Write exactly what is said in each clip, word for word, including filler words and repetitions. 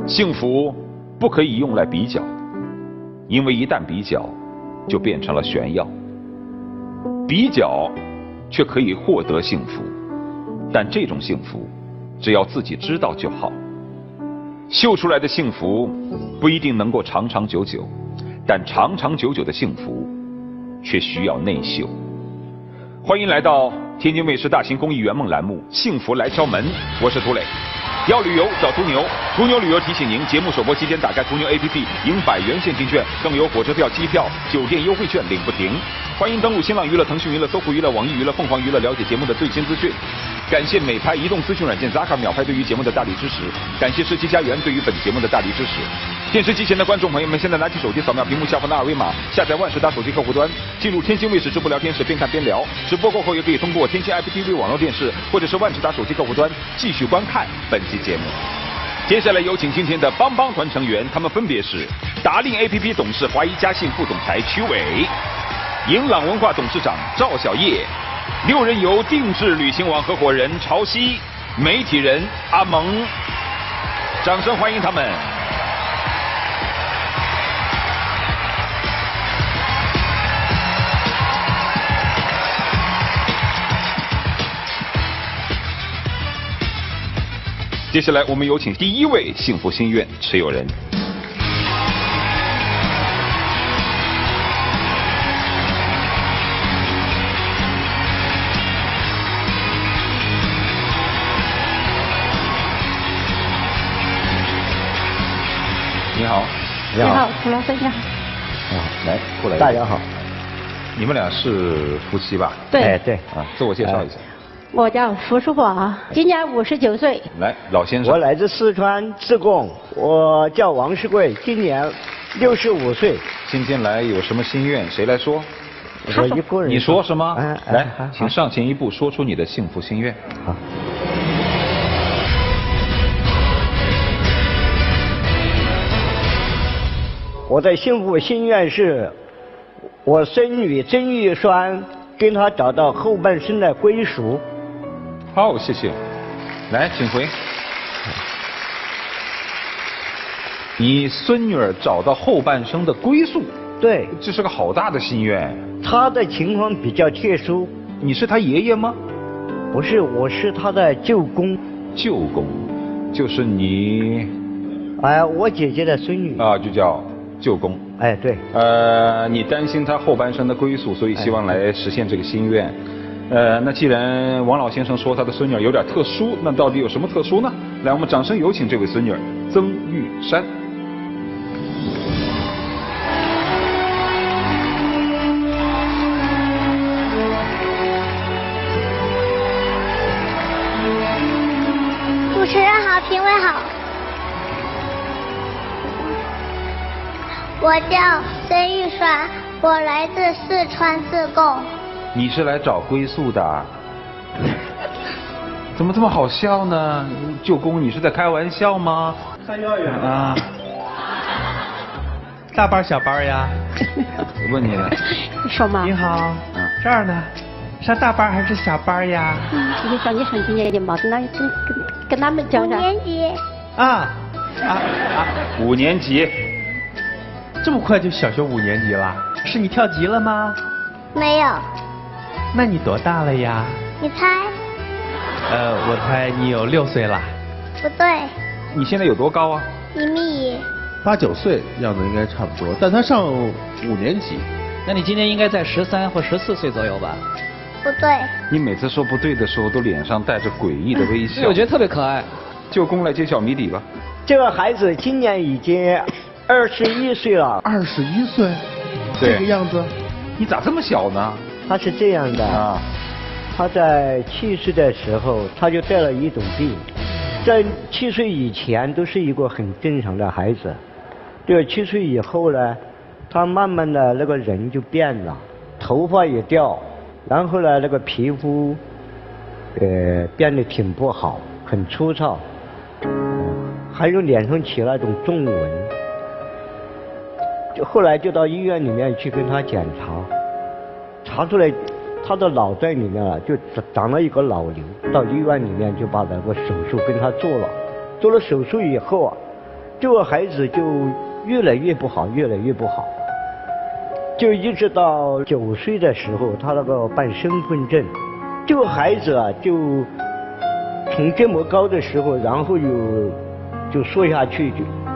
幸福不可以用来比较，因为一旦比较，就变成了炫耀。比较却可以获得幸福，但这种幸福，只要自己知道就好。秀出来的幸福不一定能够长长久久，但长长久久的幸福却需要内秀。欢迎来到天津卫视大型公益圆梦栏目《幸福来敲门》，我是涂磊。要旅游找途牛，途牛旅游提醒您，节目首播期间打开途牛 A P P 赢百元现金券，更有火车票、机票、酒店优惠券领不停。欢迎登录新浪娱乐、腾讯娱乐、搜狐娱乐、网易娱乐、凤凰娱乐，了解节目的最新资讯。感谢美拍移动资讯软件 Zaka 秒拍对于节目的大力支持，感谢世纪佳缘对于本节目的大力支持。电视机前的观众朋友们，现在拿起手机扫描屏幕下方的二维码，下载万事达手机客户端，进入天津卫视直播聊天室，边看边聊。直播过后也可以通过天津 I P T V 网络电视或者是万事达手机客户端继续观看本期节目。接下来有请今天的帮帮团成员，他们分别是达令 A P P 董事华谊嘉信副总裁曲伟，迎朗文化董事长赵小叶，六人游定制旅行网合伙人潮汐，媒体人阿蒙。掌声欢迎他们。接下来我们有请第一位幸福心愿持有人。你好， 你好，涂老师你好。 啊，来过来。 大家好。 你们俩是夫妻吧？ 对。 哎，对。 啊，自我介绍一下。 我叫付淑华，今年五十九岁。 来，老先生。 我来自四川自贡，我叫王世贵，今年六十五岁。 今天来有什么心愿？谁来说？ 我一个人。 你说什么？ 哎哎、 来， 哎、 请上前一步，说出你的幸福心愿。 好。我的幸福心愿是，我孙女曾玉栓跟她找到后半生的归属。 好，谢谢。来，请回。你孙女儿找到后半生的归宿。 对， 这是个好大的心愿。 她的情况比较特殊。 你是她爷爷吗？ 不是，我是她的舅公。 舅公，就是你。 哎，我姐姐的孙女。 啊，就叫舅公。 哎，对。 呃，你担心她后半生的归宿，所以希望来实现这个心愿。呃，那既然王老先生说他的孙女有点特殊，那到底有什么特殊呢？来，我们掌声有请这位孙女曾玉珊。 主持人好，评委好，我叫曾玉栓，我来自四川自贡。 你是来找归宿的？怎么这么好笑呢？舅公，你是在开玩笑吗？ 上幼儿园啊？ 大班小班呀？ 我问你了。 你说嘛？ 你好，嗯，这儿呢，上大班还是小班呀？ 嗯，你说你上几年级嘛？跟那跟跟跟他们讲讲。 五年级。 啊啊啊！ 五年级。 这么快就小学五年级了？是你跳级了吗？ 没有。 那你多大了呀？ 你猜？ 呃，我猜你有六岁了。 不对。 你现在有多高啊？ 一米。 八九岁样子应该差不多，但他上五年级。 那你今年应该在十三或十四岁左右吧？ 不对。 你每次说不对的时候，都脸上带着诡异的微笑。 对，我觉得特别可爱。 舅公来揭晓谜底吧。 这个孩子今年已经二十一岁了。 二十一岁？ 对。 这个样子。 你咋这么小呢？ 他是这样的啊，他在七岁的时候他就得了一种病，在七岁以前都是一个很正常的孩子，这个七岁以后呢，他慢慢的那个人就变了，头发也掉，然后呢那个皮肤，呃变得挺不好，很粗糙，还有脸上起那种皱纹，就后来就到医院里面去跟他检查。查出来，他的脑袋里面啊就长了一个脑瘤，到医院里面就把那个手术跟他做了，做了手术以后啊， 这个孩子就越来越不好，越来越不好，就一直到九岁的时候，他那个办身份证，这个孩子啊，就从这么高的时候，然后又就缩下去，就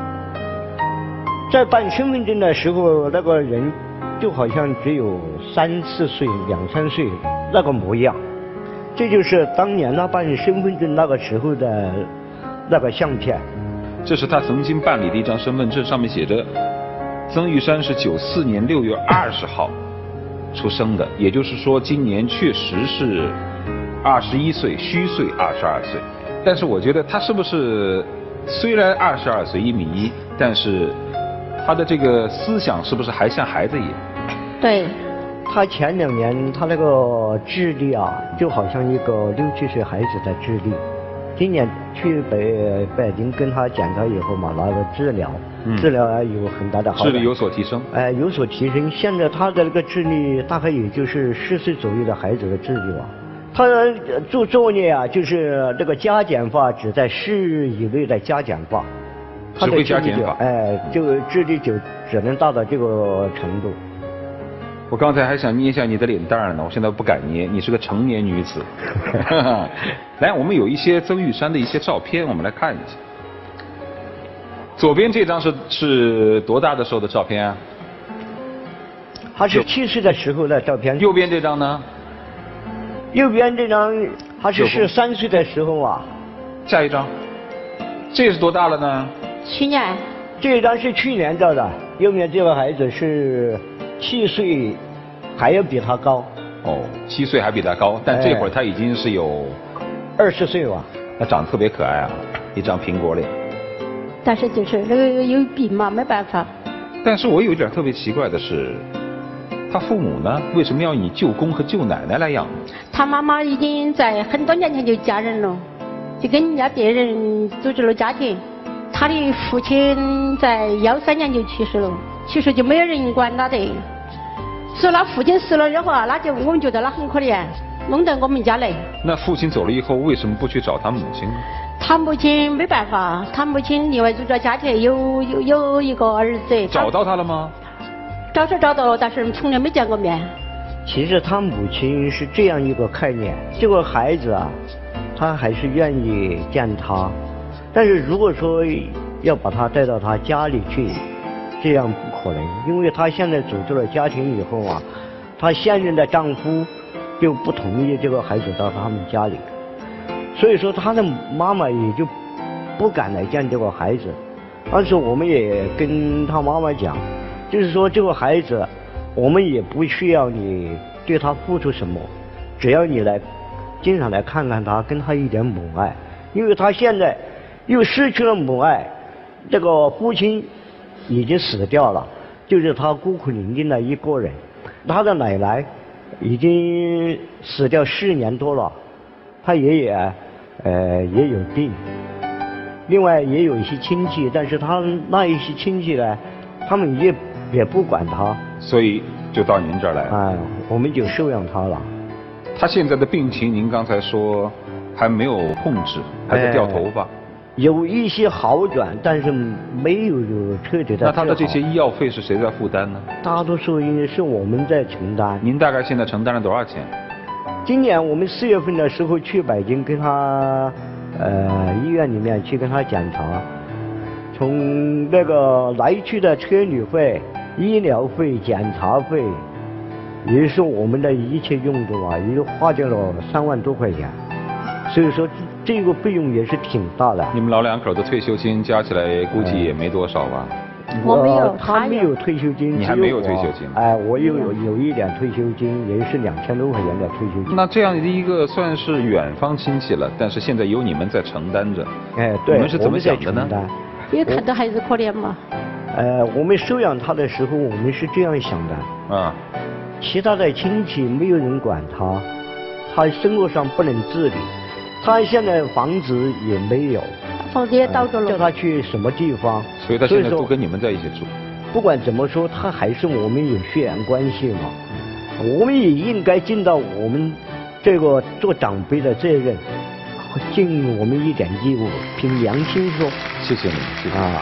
在办身份证的时候，那个人就好像只有三四岁、两三岁那个模样。这就是当年他办身份证那个时候的那个相片。 这是他曾经办理的一张身份证，上面写着曾玉山是九四年六月二十号出生的，也就是说今年确实是二十一岁，虚岁二十二岁。但是我觉得他是不是虽然二十二岁一米一，但是他的这个思想是不是还像孩子一样？ 对。 他前两年他那个智力啊，就好像一个六七岁孩子的智力。今年去北北京跟他检查以后嘛，拿了治疗，嗯、治疗有很大的好转， 智力有所提升。 哎、呃，有所提升。现在他的那个智力大概也就是十岁左右的孩子的智力吧。他做作业啊，就是这个加减法只在十以内的加减法， 只会加减法， 哎，这个智力就只能达到这个程度。 我刚才还想捏一下你的脸蛋呢，我现在不敢捏，你是个成年女子。来，我们有一些曾玉山的一些照片，我们来看一下。左边这张是是多大的时候的照片啊？ 他是七岁的时候的照片。 右边这张呢？ 右边这张他是十三岁的时候啊。 下一张，这是多大了呢？ 去年。 这张是去年照的，右面这个孩子是七岁，还要比他高。 哦，七岁还比他高，但这会儿他已经是有二十岁吧。 他长得特别可爱啊，一张苹果脸。 但是就是那个有病嘛，没办法。 但是我有一点特别奇怪的是，他父母呢，为什么要以舅公和舅奶奶来养？ 他妈妈已经在很多年前就嫁人了，就跟人家别人组织了家庭。他的父亲在幺三年就去世了，去世就没有人管他的。所以他父亲死了以后啊，那就我们觉得他很可怜，弄到我们家来。 那父亲走了以后，为什么不去找他母亲呢？ 他母亲没办法，他母亲另外组织家庭，有有有一个儿子。 找到他了吗？ 找是找到了，但是从来没见过面。 其实他母亲是这样一个概念，这个孩子啊，他还是愿意见他，但是如果说要把他带到他家里去，这样不可能，因为他现在组织了家庭以后啊，他现任的丈夫就不同意这个孩子到他们家里，所以说他的妈妈也就不敢来见这个孩子。当时我们也跟他妈妈讲，就是说这个孩子，我们也不需要你对他付出什么，只要你来经常来看看他，跟他一点母爱，因为他现在又失去了母爱，这个父亲已经死掉了，就是他孤苦伶仃的一个人。他的奶奶已经死掉四年多了，他爷爷呃也有病，另外也有一些亲戚，但是他那一些亲戚呢，他们也也不管他， 所以就到您这儿来了。 哎，我们就收养他了。 他现在的病情，您刚才说还没有控制，还在掉头发。哎， 有一些好转，但是没有彻底的。 那他的这些医药费是谁在负担呢？ 大多数应该是我们在承担。 您大概现在承担了多少钱？ 今年我们四月份的时候去北京跟他呃医院里面去跟他检查，从那个来去的车旅费、医疗费、检查费，也是我们的一切用度啊，也花掉了三万多块钱。所以说这个费用也是挺大的。 你们老两口的退休金加起来估计也没多少吧？ 我没有， 他没有退休金。 你还没有退休金？ 哎，我有有有一点退休金，也是两千多块钱的退休金。 那这样的一个算是远方亲戚了，但是现在由你们在承担着。 哎，对， 你们是怎么想的呢？ 因为看到孩子可怜嘛。 呃，我们收养他的时候，我们是这样想的。 啊。 其他的亲戚没有人管他，他生活上不能自理。他现在房子也没有， 房子也倒着了， 叫他去什么地方？ 所以他现在都跟你们在一起住。 不管怎么说，他还是我们有血缘关系嘛，我们也应该尽到我们这个做长辈的责任，尽我们一点义务，凭良心说。 谢谢你，谢谢。 啊，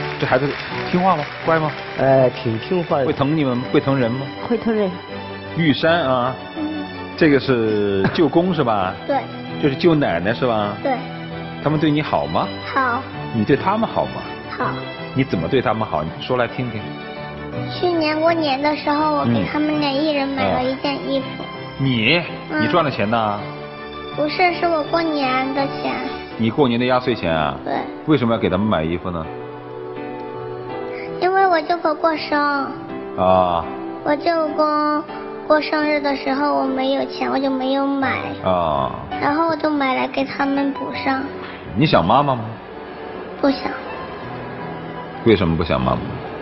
这孩子听话吗？乖吗？ 呃，挺听话的。 会疼你们？会疼人吗？ 会疼人。 玉山啊，这个是舅公是吧？ 对。 这是舅奶奶是吧？ 对。 他们对你好吗？ 好。 你对他们好吗？ 好。 你怎么对他们好？你说来听听。 去年过年的时候，我给他们俩一人买了一件衣服。 嗯、你？你赚了钱呢？ 不是，是我过年的钱。 你过年的压岁钱啊？ 对。 为什么要给他们买衣服呢？ 因为我舅婆过生。 啊。 我舅公过生日的时候我没有钱，我就没有买。 啊。 然后我就买来给他们补上。 你想妈妈吗？ 不想。 为什么不想妈妈？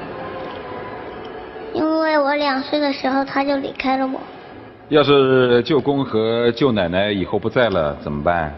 因为我两岁的时候他就离开了我。 要是舅公和舅奶奶以后不在了怎么办？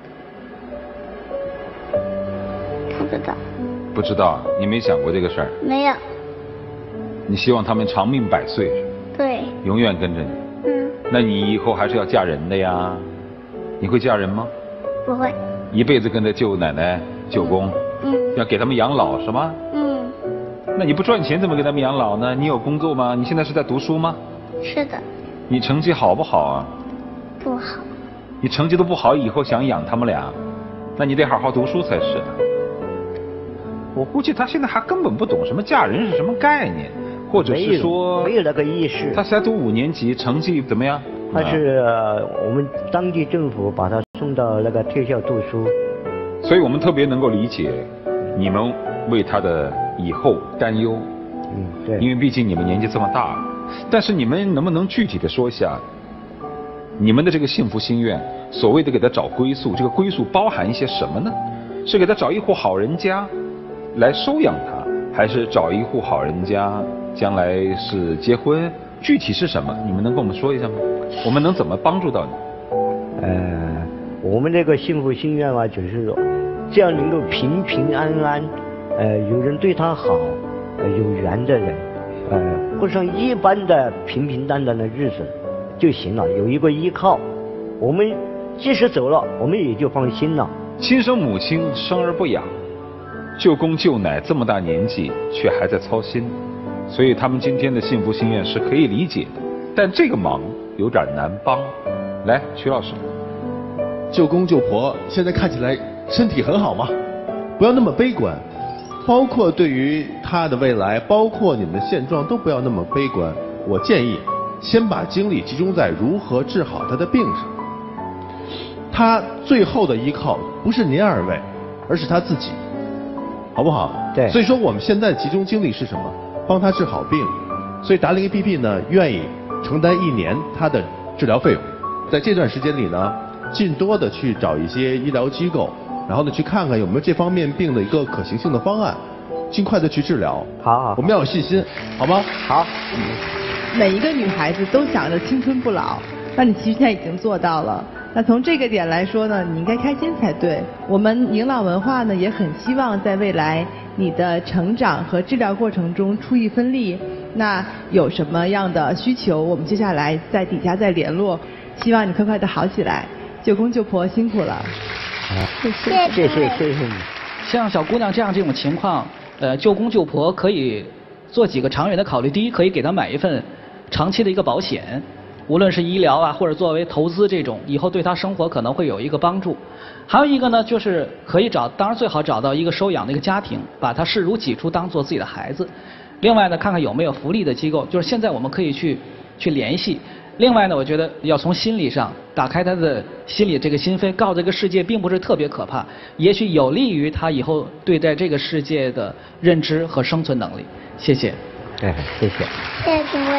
不知道。 不知道，你没想过这个事儿？ 没有。 你希望他们长命百岁？ 对。 永远跟着你？ 嗯。 那你以后还是要嫁人的呀？你会嫁人吗？ 不会。 一辈子跟着舅奶奶、舅公？ 嗯。 要给他们养老是吗？ 嗯。 那你不赚钱怎么给他们养老呢？你有工作吗？你现在是在读书吗？ 是的。 你成绩好不好啊？ 不好。 你成绩都不好，以后想养他们俩，那你得好好读书才是。我估计他现在还根本不懂什么嫁人是什么概念，或者是说没有那个意识。 他才读五年级，成绩怎么样？ 他是、呃、我们当地政府把他送到那个特校读书， 所以我们特别能够理解你们为他的以后担忧。 嗯，对。 因为毕竟你们年纪这么大，但是你们能不能具体的说一下，你们的这个幸福心愿，所谓的给他找归宿，这个归宿包含一些什么呢？是给他找一户好人家来收养他，还是找一户好人家将来是结婚？具体是什么？你们能跟我们说一下吗？我们能怎么帮助到你？ 呃，我们这个幸福心愿啊，就是说，这样能够平平安安，呃，有人对他好，呃，有缘的人，呃，过上一般的平平淡淡的日子就行了，有一个依靠，我们即使走了，我们也就放心了。 亲生母亲生而不养，舅公舅奶这么大年纪却还在操心，所以他们今天的幸福心愿是可以理解的，但这个忙有点难帮。来，曲老师， 舅公舅婆现在看起来身体很好吗？不要那么悲观，包括对于他的未来，包括你们的现状，都不要那么悲观。我建议先把精力集中在如何治好他的病上。他最后的依靠不是您二位，而是他自己，好不好？ 对。 所以说我们现在集中精力是什么？帮他治好病。所以达令 A P P 呢，愿意承担一年他的治疗费用。在这段时间里呢，尽多的去找一些医疗机构，然后呢去看看有没有这方面病的一个可行性的方案，尽快的去治疗。 好好。 我们要有信心，好吗？ 好。 每一个女孩子都想着青春不老，那你其实现在已经做到了。那从这个点来说呢，你应该开心才对。我们营朗文化呢，也很希望在未来你的成长和治疗过程中出一份力。那有什么样的需求，我们接下来在底下再联络。希望你快快的好起来，舅公舅婆辛苦了。 谢谢谢谢谢谢你。 像小姑娘这样这种情况，呃，舅公舅婆可以做几个长远的考虑。第一，可以给她买一份长期的一个保险。无论是医疗啊，或者作为投资这种，以后对他生活可能会有一个帮助。还有一个呢，就是可以找，当然最好找到一个收养的一个家庭，把他视如己出，当做自己的孩子。另外呢，看看有没有福利的机构，就是现在我们可以去去联系。另外呢，我觉得要从心理上打开他的心理这个心扉，告诉这个世界并不是特别可怕，也许有利于他以后对待这个世界的认知和生存能力。谢谢。 哎，谢谢。 谢谢评委。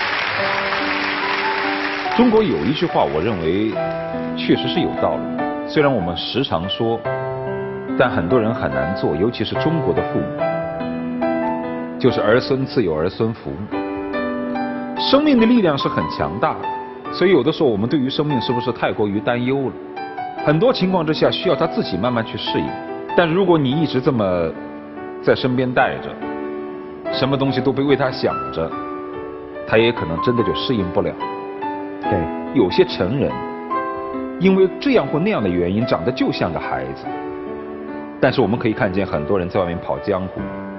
中国有一句话，我认为确实是有道理。虽然我们时常说，但很多人很难做，尤其是中国的父母，就是儿孙自有儿孙福。生命的力量是很强大的，所以有的时候我们对于生命是不是太过于担忧了？很多情况之下需要他自己慢慢去适应。但如果你一直这么在身边带着，什么东西都被为他想着，他也可能真的就适应不了。 对， 有些成人因为这样或那样的原因长得就像个孩子，但是我们可以看见很多人在外面跑江湖，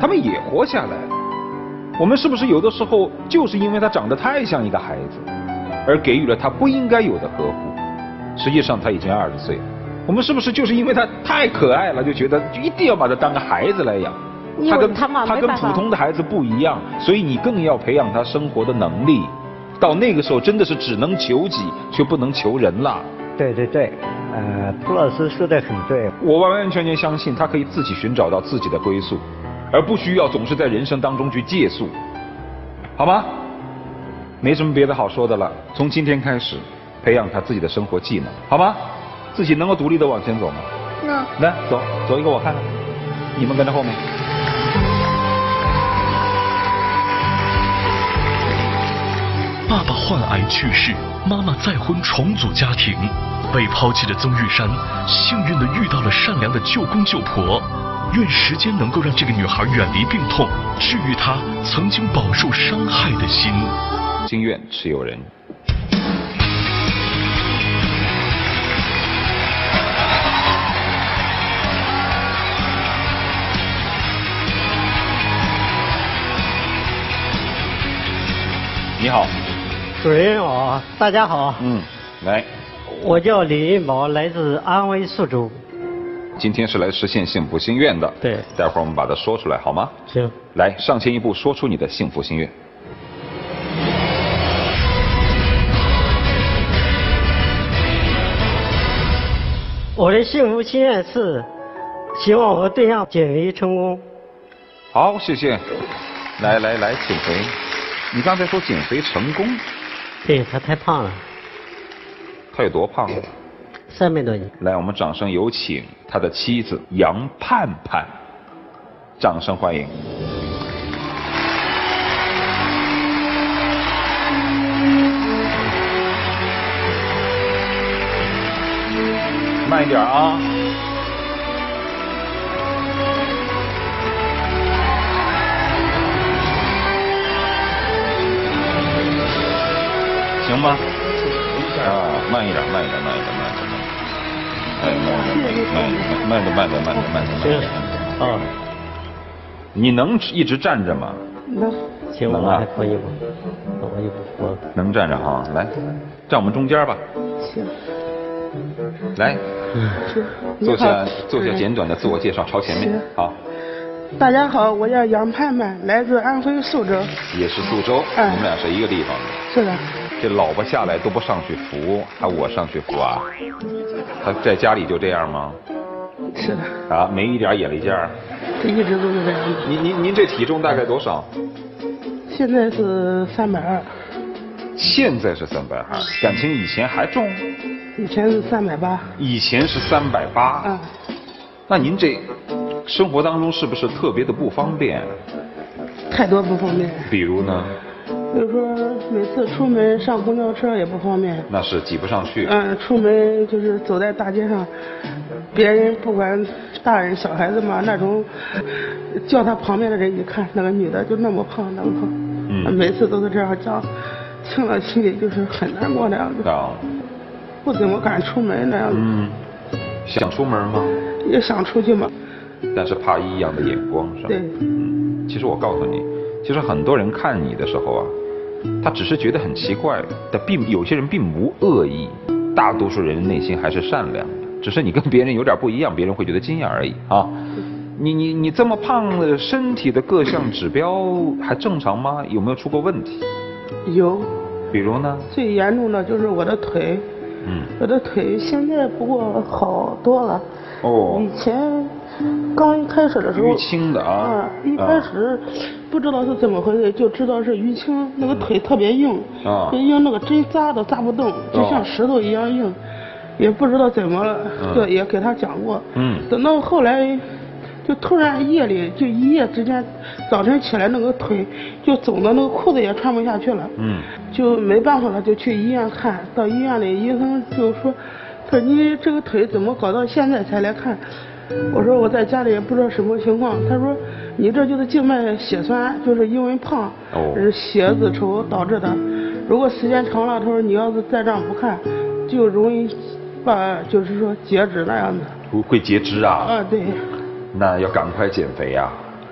他们也活下来了。我们是不是有的时候就是因为他长得太像一个孩子，而给予了他不应该有的呵护？实际上他已经二十岁了。我们是不是就是因为他太可爱了，就觉得就一定要把他当个孩子来养？他跟他他跟普通的孩子不一样，所以你更要培养他生活的能力。到那个时候真的是只能求己，却不能求人了。 对对对，呃，涂老师说的很对。 我完完全全相信他可以自己寻找到自己的归宿，而不需要总是在人生当中去借宿，好吗？没什么别的好说的了。从今天开始，培养他自己的生活技能，好吗？自己能够独立的往前走吗？ 能。 来，走，走一个我看看。你们跟着后面。 爸爸患癌去世，妈妈再婚重组家庭，被抛弃的曾玉山幸运地遇到了善良的舅公舅婆。愿时间能够让这个女孩远离病痛，治愈她曾经饱受伤害的心。 心愿持有人。你好。 主任好，大家好。 嗯，来。 我叫李运宝，来自安徽宿州。 今天是来实现幸福心愿的。 对。 待会儿我们把它说出来，好吗？ 行。 来，上前一步，说出你的幸福心愿。 我的幸福心愿是，希望和对象减肥成功。 好，谢谢。来来来，减肥。你刚才说减肥成功？ 对，他太胖了。 他有多胖？ 三百多斤。 来，我们掌声有请他的妻子杨盼盼，掌声欢迎。慢一点啊。行吗？啊，慢一点，慢一点，慢一点，慢一点，哎，慢一点，慢一点，慢一点，慢一点，慢一点，慢一点。啊，你能一直站着吗？ 能。行， 能啊。 可以吗？我一不我。 能站着哈，来，站我们中间吧。 行。 来，做下做下简短的自我介绍，朝前面。好。 大家好，我叫杨盼盼，来自安徽宿州。 也是宿州，我们俩是一个地方的。 是的。 这老婆下来都不上去扶，还我上去扶啊？他在家里就这样吗？ 是的。 啊，没一点眼力见儿。 这一直都是这样的。 您您您这体重大概多少？ 现在是三百二。 现在是三百二，感情以前还重？ 以前是三百八。 以前是三百八。 啊。 那您这生活当中是不是特别的不方便？ 太多不方便。 比如呢？ 比如说每次出门上公交车也不方便。 那是挤不上去。 嗯，出门就是走在大街上，别人不管大人小孩子嘛，那种叫他旁边的人一看，那个女的就那么胖那么胖，嗯，每次都是这样讲，听了心里就是很难过那样子。啊。不怎么敢出门那样子。 嗯。想出门吗？ 也想出去嘛。 但是怕异样的眼光是吧？ 对。 嗯，其实我告诉你，其实很多人看你的时候啊，他只是觉得很奇怪，但并有些人并无恶意，大多数人内心还是善良的，只是你跟别人有点不一样，别人会觉得惊讶而已啊。你你你这么胖的身体的各项指标还正常吗？有没有出过问题？ 有。 比如呢？ 最严重的就是我的腿。嗯。我的腿现在不过好多了。哦。以前刚一开始的时候。 淤青的啊。 啊，一开始不知道是怎么回事，就知道是淤青，那个腿特别硬。啊。硬那个针扎都扎不动，就像石头一样硬，也不知道怎么了，这也给他讲过。嗯。等到后来。就突然夜里就一夜之间，早晨起来那个腿就肿的那个裤子也穿不下去了，嗯，就没办法了，就去医院看，到医院里医生就说，他说你这个腿怎么搞到现在才来看？我说我在家里也不知道什么情况，他说你这就是静脉血栓，就是因为胖，哦，血脂稠导致的，如果时间长了，他说你要是再这样不看，就容易把就是说截肢那样子。 会会截肢啊？ 啊，对。 那要赶快减肥呀！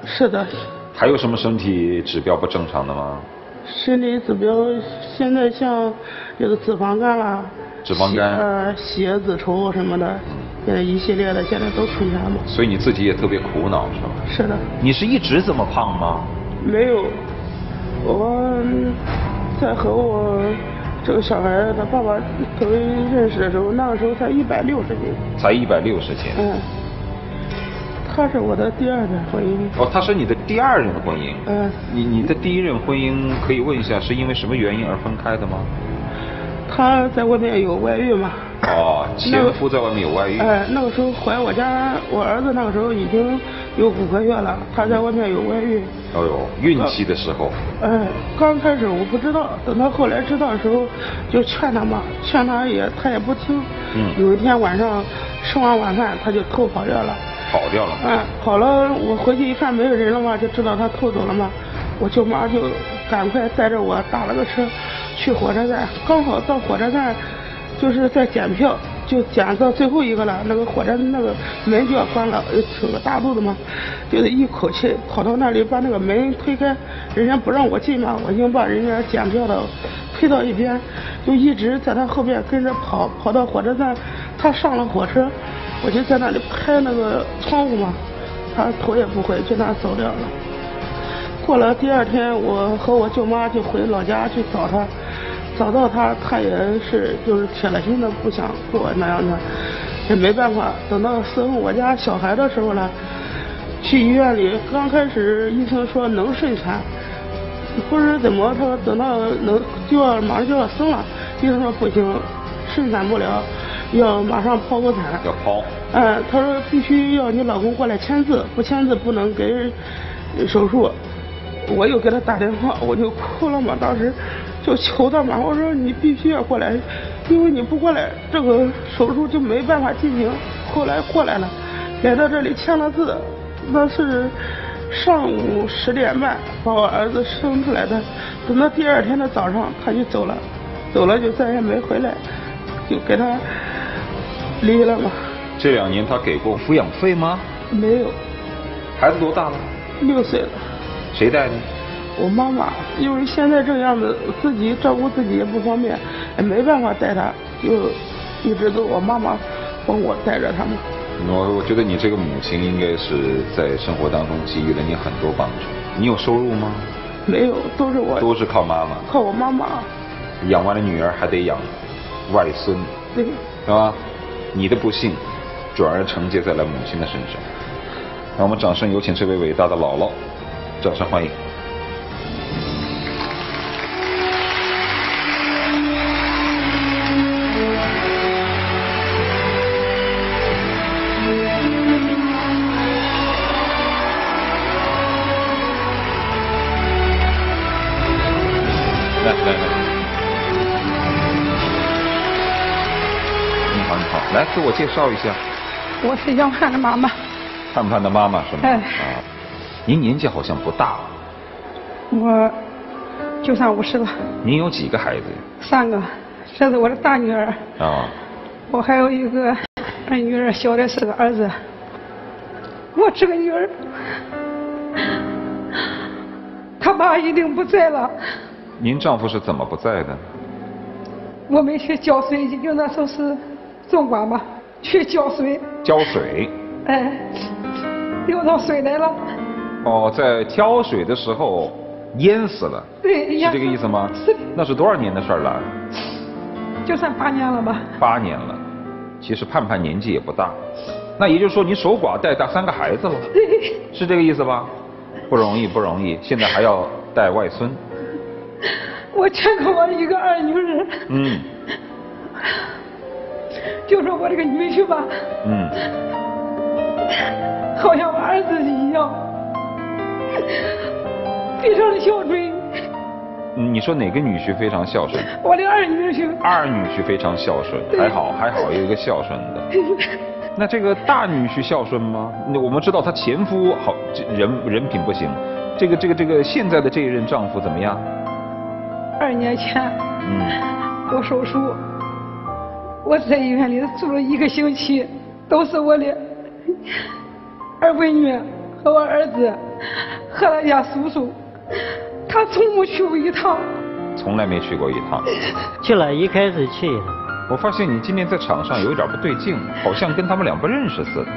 是的。 还有什么身体指标不正常的吗？ 身体指标现在像这个脂肪肝啦， 脂肪肝， 呃，血脂稠什么的，现在一系列的现在都出现了。 所以你自己也特别苦恼是吧？ 是的。 你是一直这么胖吗？ 没有，我在和我这个小孩他爸爸头一认识的时候，那个时候才一百六十斤。 才一百六十斤。 嗯。他是我的第二任婚姻。 哦，他是你的第二任婚姻。 嗯。 你你的第一任婚姻可以问一下是因为什么原因而分开的吗？ 他在外面有外遇嘛。 哦，前夫在外面有外遇。 哎、呃，那个时候怀我家我儿子那个时候已经有五个月了，他在外面有外遇。 哦呦，孕期的时候。 哎、呃，刚开始我不知道，等他后来知道的时候，就劝他嘛，劝他也他也不听。 嗯。 有一天晚上吃完晚饭，他就偷跑掉了。 跑掉了。 嗯，跑了，我回去一看没有人了嘛，就知道他偷走了嘛。我舅妈就赶快带着我打了个车去火车站，刚好到火车站就是在检票，就检到最后一个了，那个火车那个门就要关了，扯个大肚子嘛，就得一口气跑到那里把那个门推开，人家不让我进嘛，我就把人家检票的推到一边，就一直在他后面跟着跑，跑到火车站，他上了火车。我就在那里拍那个窗户嘛，他头也不回就那走掉了。过了第二天，我和我舅妈就回老家去找他，找到他，他也是就是铁了心的不想过那样的，也没办法。等到生我家小孩的时候呢，去医院里，刚开始医生说能顺产，不知怎么他等到能就要马上就要生了，医生说不行，顺产不了。要马上剖腹产， 要剖。 嗯，他说必须要你老公过来签字，不签字不能给手术。我又给他打电话，我就哭了嘛，当时就求他嘛，我说你必须要过来，因为你不过来，这个手术就没办法进行。后来过来了，来到这里签了字，那是上午十点半把我儿子生出来的，等到第二天的早上他就走了，走了就再也没回来，就给他离了嘛。 这两年他给过抚养费吗？ 没有。 孩子多大了？ 六岁了。 谁带的？ 我妈妈，因为现在这样子，自己照顾自己也不方便，也没办法带他，就一直都我妈妈帮我带着他嘛。 我我觉得你这个母亲应该是在生活当中给予了你很多帮助。你有收入吗？ 没有，都是我。 都是靠妈妈。 靠我妈妈。 养完了女儿还得养外孙。 对。 是吧？你的不幸转而承接在了母亲的身上。让我们掌声有请这位伟大的姥姥，掌声欢迎。来来来，你好你好，来自我介绍一下。 我是杨盼的妈妈。 盼盼的妈妈是吗？ 哎。 啊，您年纪好像不大。 我就上五十了。 您有几个孩子？ 三个，这是我的大女儿。 啊。 我还有一个二女儿，小的是个儿子。我这个女儿，他爸已经不在了。 您丈夫是怎么不在的？ 我们去浇水，就那时候是种瓜嘛，去浇水。 浇水。 哎，流到水来了。 哦，在挑水的时候淹死了。 对， 是这个意思吗？ 是。 那是多少年的事儿了？ 就算八年了吧。 八年了，其实盼盼年纪也不大，那也就是说你守寡带大三个孩子了。 对。 是这个意思吧？不容易，不容易，现在还要带外孙。 我欠给我一个二女儿。 嗯。 就说我这个女婿吧。 嗯。 好像我儿子一样，非常的孝顺。 你说哪个女婿非常孝顺？ 我的二女婿。二女婿非常孝顺，还好还好有一个孝顺的。那这个大女婿孝顺吗？我们知道他前夫好人人品不行，这个这个这个现在的这一任丈夫怎么样？ 二年前， 嗯， 我手术，我在医院里住了一个星期，都是我的二闺女和我儿子，和他家叔叔，他从没去过一趟。 从来没去过一趟。 去了，一开始去。 我发现你今天在场上有一点不对劲，好像跟他们俩不认识似的。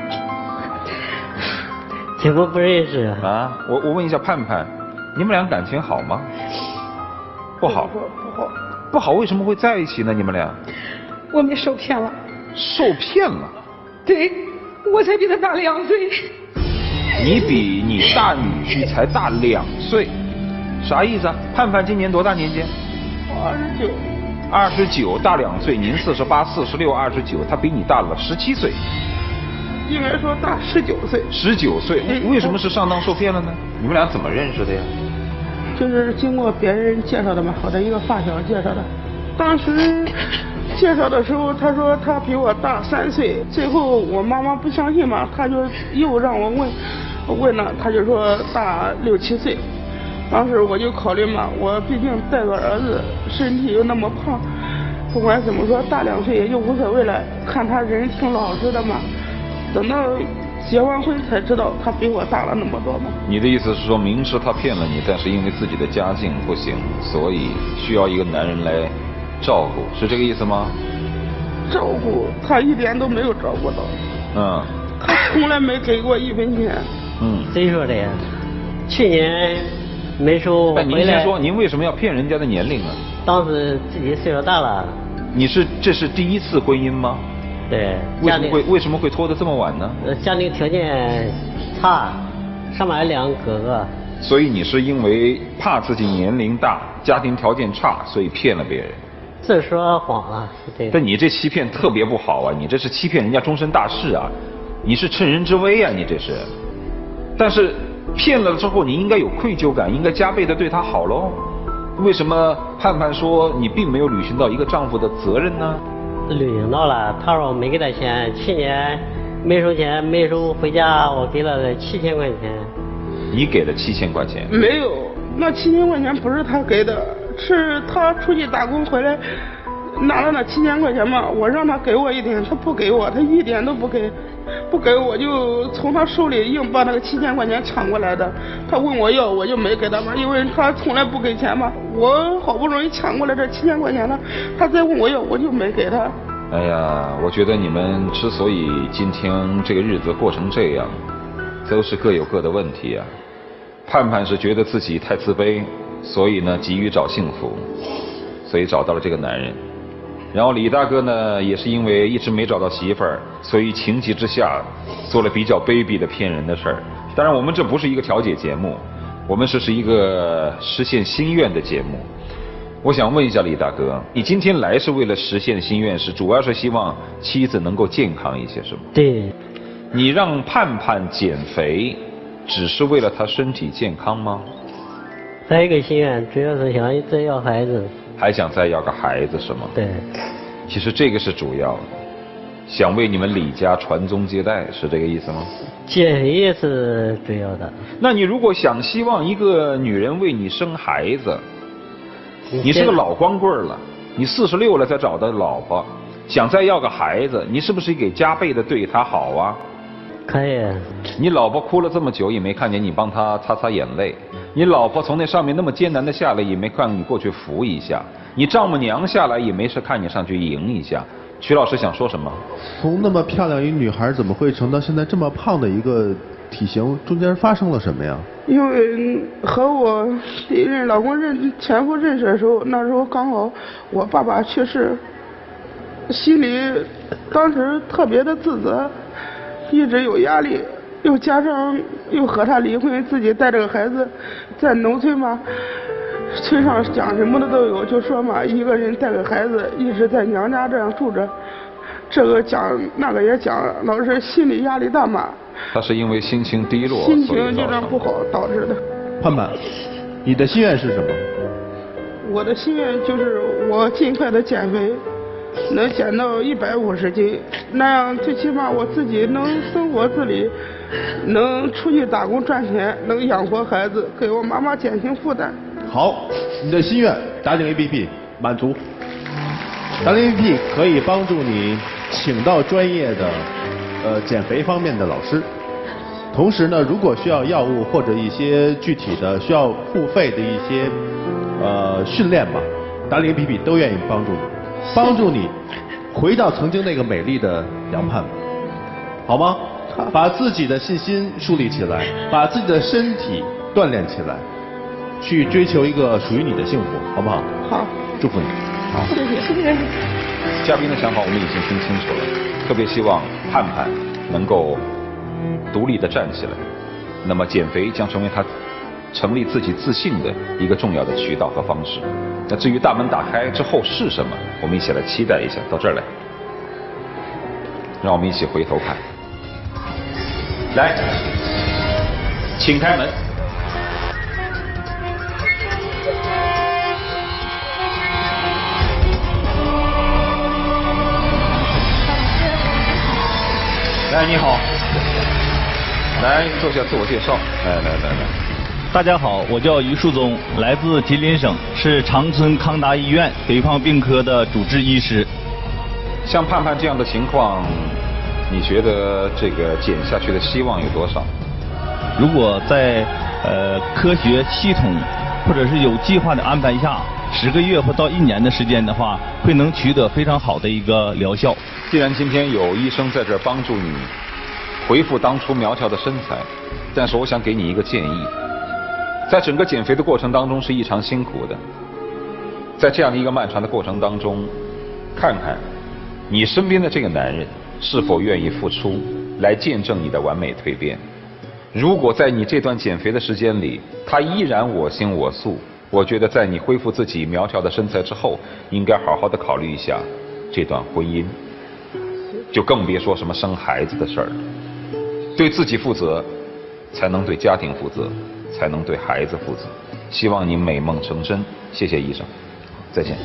怎么不认识啊？ 啊，我我问一下盼盼，你们俩感情好吗？不好。 不好。 不好，为什么会在一起呢？你们俩？ 我们受骗了。 受骗了？ 对，我才比他大两岁。 你比你大女婿才大两岁，啥意思啊？盼盼今年多大年纪？ 我二十九。 二十九，大两岁。您四十八，四十六，二十九，他比你大了十七岁。 应该说大十九岁。 十九岁，为什么是上当受骗了呢？你们俩怎么认识的呀？ 就是经过别人介绍的嘛，我的一个发小介绍的。当时介绍的时候，他说他比我大三岁。最后我妈妈不相信嘛，他就又让我问，问了，他就说大六七岁。当时我就考虑嘛，我毕竟带个儿子，身体又那么胖，不管怎么说大两岁也就无所谓了。看他人挺老实的嘛，等到结完婚才知道他比我大了那么多嘛。 你的意思是说，明知他骗了你，但是因为自己的家境不行，所以需要一个男人来照顾，是这个意思吗？ 照顾他一点都没有照顾到。 嗯。 他从来没给过一分钱。 嗯。谁说的呀？去年没收回来。 那您先说，您为什么要骗人家的年龄呢？ 当时自己岁数大了。 你是这是第一次婚姻吗？ 对。 为什么会为什么会拖得这么晚呢？ 呃，家庭条件差，上面还两个哥哥。 所以你是因为怕自己年龄大，家庭条件差，所以骗了别人。 这说谎了，对。 但你这欺骗特别不好啊！你这是欺骗人家终身大事啊！你是趁人之危啊！你这是。但是骗了之后，你应该有愧疚感，应该加倍的对他好喽。为什么盼盼说你并没有履行到一个丈夫的责任呢？ 履行到了，他说我没给他钱，去年没收钱，没收回家，我给了七千块钱。 你给了七千块钱？ 没有，那七千块钱不是他给的，是他出去打工回来拿了那七千块钱嘛，我让他给我一点，他不给我，他一点都不给，不给我就从他手里硬把那个七千块钱抢过来的。他问我要，我就没给他嘛，因为他从来不给钱嘛。我好不容易抢过来这七千块钱了，他再问我要，我就没给他。 哎呀，我觉得你们之所以今天这个日子过成这样，都是各有各的问题啊。盼盼是觉得自己太自卑，所以呢急于找幸福，所以找到了这个男人。然后李大哥呢，也是因为一直没找到媳妇儿，所以情急之下做了比较卑鄙的骗人的事儿。当然，我们这不是一个调解节目，我们这是一个实现心愿的节目。我想问一下李大哥，你今天来是为了实现心愿，是主要是希望妻子能够健康一些，是吗？ 对。 你让盼盼减肥，只是为了她身体健康吗？ 还有一个心愿，主要是想再要孩子。 还想再要个孩子是吗？ 对。 其实这个是主要的，想为你们李家传宗接代，是这个意思吗？ 减肥是主要的。 那你如果想希望一个女人为你生孩子，你是个老光棍了，你四十六了才找到老婆，想再要个孩子，你是不是给加倍的对她好啊？ 可以。 你老婆哭了这么久也没看见你帮她擦擦眼泪，你老婆从那上面那么艰难的下来也没看你过去扶一下，你丈母娘下来也没事看你上去迎一下。曲老师想说什么？ 从那么漂亮一女孩怎么会成到现在这么胖的一个体型？中间发生了什么呀？ 因为和我第一任老公认前夫认识的时候，那时候刚好我爸爸去世，心里当时特别的自责，一直有压力，又加上又和他离婚，自己带着个孩子，在农村嘛，村上讲什么的都有，就说嘛，一个人带个孩子一直在娘家这样住着，这个讲那个也讲，老是心理压力大嘛。 他是因为心情低落， 心情就这样不好导致的。 盼盼，你的心愿是什么？ 我的心愿就是我尽快的减肥，能减到一百五十斤，那样最起码我自己能生活自理，能出去打工赚钱，能养活孩子，给我妈妈减轻负担。 好，你的心愿达令 A P P 满足。达令 A P P 可以帮助你请到专业的呃减肥方面的老师， 同时呢，如果需要药物或者一些具体的需要付费的一些呃训练吧，达令 A P P 都愿意帮助你，帮助你回到曾经那个美丽的杨盼盼，好吗？好。把自己的信心树立起来，把自己的身体锻炼起来，去追求一个属于你的幸福，好不好？ 好。 祝福你。 好。谢谢谢谢。 嘉宾的想法我们已经听清楚了，特别希望盼盼能够独立的站起来。那么减肥将成为他成立自己自信的一个重要的渠道和方式。那至于大门打开之后是什么，我们一起来期待一下。到这儿来，让我们一起回头看。来，请开门。来，你好。来，做下自我介绍。来来来来。 大家好，我叫于树宗，来自吉林省，是长春康达医院肥胖病科的主治医师。 像盼盼这样的情况，你觉得这个减下去的希望有多少？ 如果在呃科学系统或者是有计划的安排下，十个月或到一年的时间的话，会能取得非常好的一个疗效。 既然今天有医生在这儿帮助你恢复当初苗条的身材，但是我想给你一个建议，在整个减肥的过程当中是异常辛苦的，在这样的一个漫长的过程当中，看看你身边的这个男人是否愿意付出来见证你的完美蜕变。如果在你这段减肥的时间里，他依然我行我素，我觉得在你恢复自己苗条的身材之后，应该好好的考虑一下这段婚姻，就更别说什么生孩子的事儿了。对自己负责，才能对家庭负责，才能对孩子负责。希望你美梦成真。谢谢医生，再见。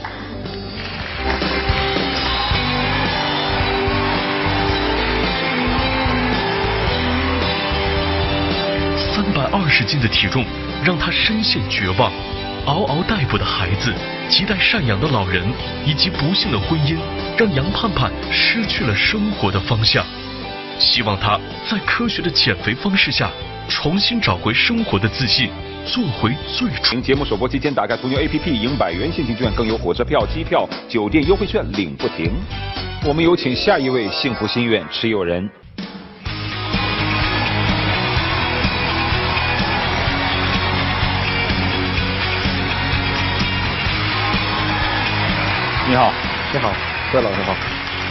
三百二十斤的体重让他深陷绝望，嗷嗷待哺的孩子，亟待赡养的老人，以及不幸的婚姻，让杨盼盼失去了生活的方向。希望他在科学的减肥方式下，重新找回生活的自信，做回最初。 节目首播期间打开途牛 A P P 赢百元现金券，更有火车票、机票、酒店优惠券领不停。我们有请下一位幸福心愿持有人。你好。 你好，各位老师好。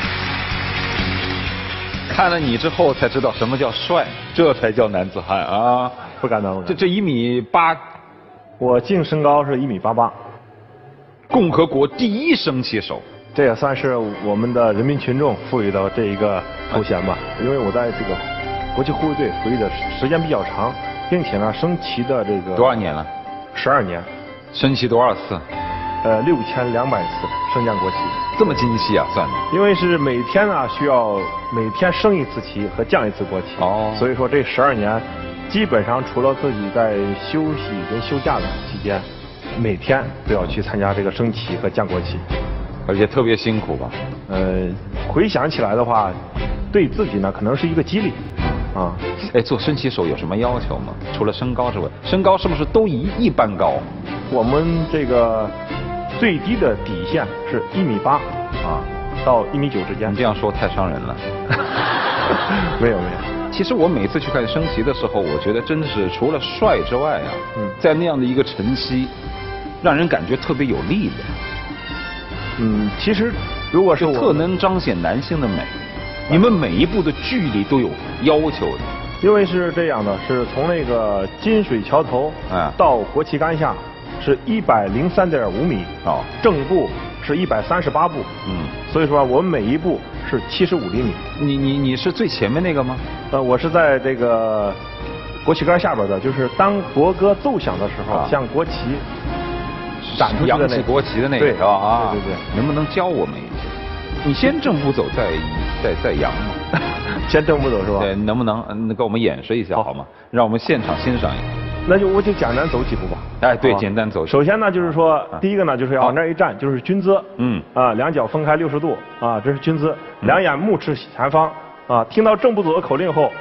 看了你之后才知道什么叫帅，这才叫男子汉啊！ 不敢当。 这这一米八， 我净身高是一米八八。 共和国第一升旗手， 这也算是我们的人民群众赋予的这一个头衔吧。因为我在这个国际护卫队服役的时间比较长，并且呢升旗的这个多少年了？ 十二年。 升旗多少次？ 呃，六千两百次升降国旗。 这么精细啊，算的。 因为是每天呢需要每天升一次旗和降一次国旗。哦。所以说这十二年，基本上除了自己在休息跟休假的期间，每天都要去参加这个升旗和降国旗。 而且特别辛苦吧？ 呃，回想起来的话，对自己呢可能是一个激励。啊。 哎，做升旗手有什么要求吗？除了身高之外，身高是不是都一一般高？ 我们这个。最低的底线是一米八啊，到一米九之间。 你这样说太伤人了。 没有没有。 其实我每次去看升旗的时候，我觉得真的是除了帅之外啊，嗯，在那样的一个晨曦，让人感觉特别有力量。 嗯，其实如果是我特能彰显男性的美。你们每一步的距离都有要求的。 因为是这样的，是从那个金水桥头啊到国旗杆下。是一百零三点五米啊，正步是一百三十八步，嗯，所以说我们每一步是七十五厘米。 你你你是最前面那个吗？ 呃，我是在这个国旗杆下边的，就是当国歌奏响的时候，向国旗展出去的那个国旗的那个， 对啊， 对对对， 能不能教我们一下？你先正步走，再再再扬嘛。 先正步走是吧？ 对，能不能能给我们演示一下好吗？让我们现场欣赏一下。 那就我就简单走几步吧。 哎，对，简单走。 首先呢，就是说，第一个呢，就是要往那一站，就是军姿。嗯。啊，两脚分开六十度，啊，这是军姿。两眼目视前方，啊，听到正步走的口令后，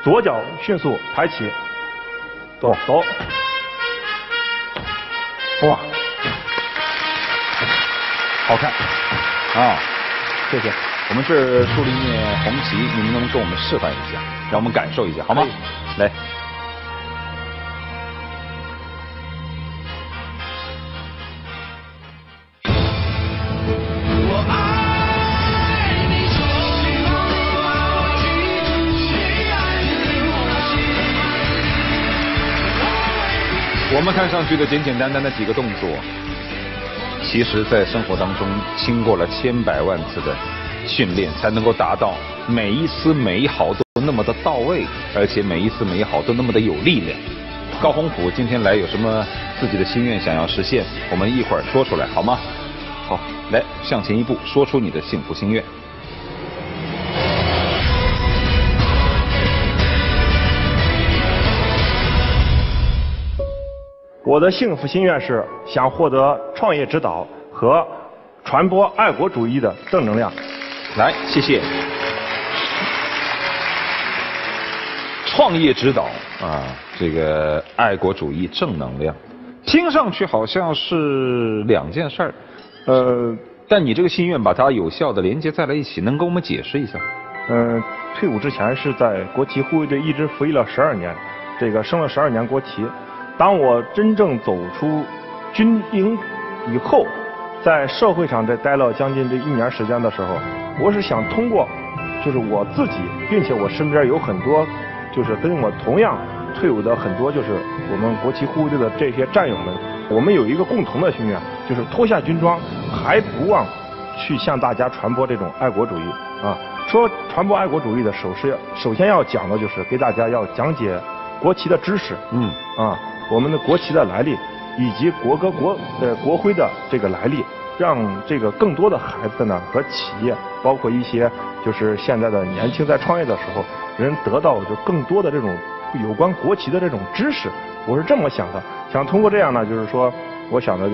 左脚迅速抬起，走走，哇， 好看啊！谢谢。我们是树立一面红旗，你们能不能跟我们示范一下，让我们感受一下，好吗？来。我们看上去的简简单单的几个动作，其实在生活当中经过了千百万次的训练，才能够达到每一丝每一毫都那么的到位，而且每一丝每一毫都那么的有力量。高洪甫今天来有什么自己的心愿想要实现？我们一会儿说出来好吗？好，来向前一步，说出你的幸福心愿。 我的幸福心愿是想获得创业指导和传播爱国主义的正能量。 来，谢谢。创业指导啊，这个爱国主义正能量，听上去好像是两件事儿，呃，但你这个心愿把它有效的连接在了一起，能跟我们解释一下？ 嗯、呃，退伍之前是在国旗护卫队一直服役了十二年，这个升了十二年国旗。当我真正走出军营以后，在社会上再待了将近这一年时间的时候，我是想通过，就是我自己，并且我身边有很多，就是跟我同样退伍的很多，就是我们国旗护卫队的这些战友们，我们有一个共同的心愿，就是脱下军装，还不忘去向大家传播这种爱国主义啊。说传播爱国主义的首是首先要讲的就是给大家要讲解国旗的知识，嗯啊。我们的国旗的来历，以及国歌国呃国徽的这个来历，让这个更多的孩子呢和企业，包括一些就是现在的年轻在创业的时候，人得到就更多的这种有关国旗的这种知识。我是这么想的，想通过这样呢，就是说，我想的就是，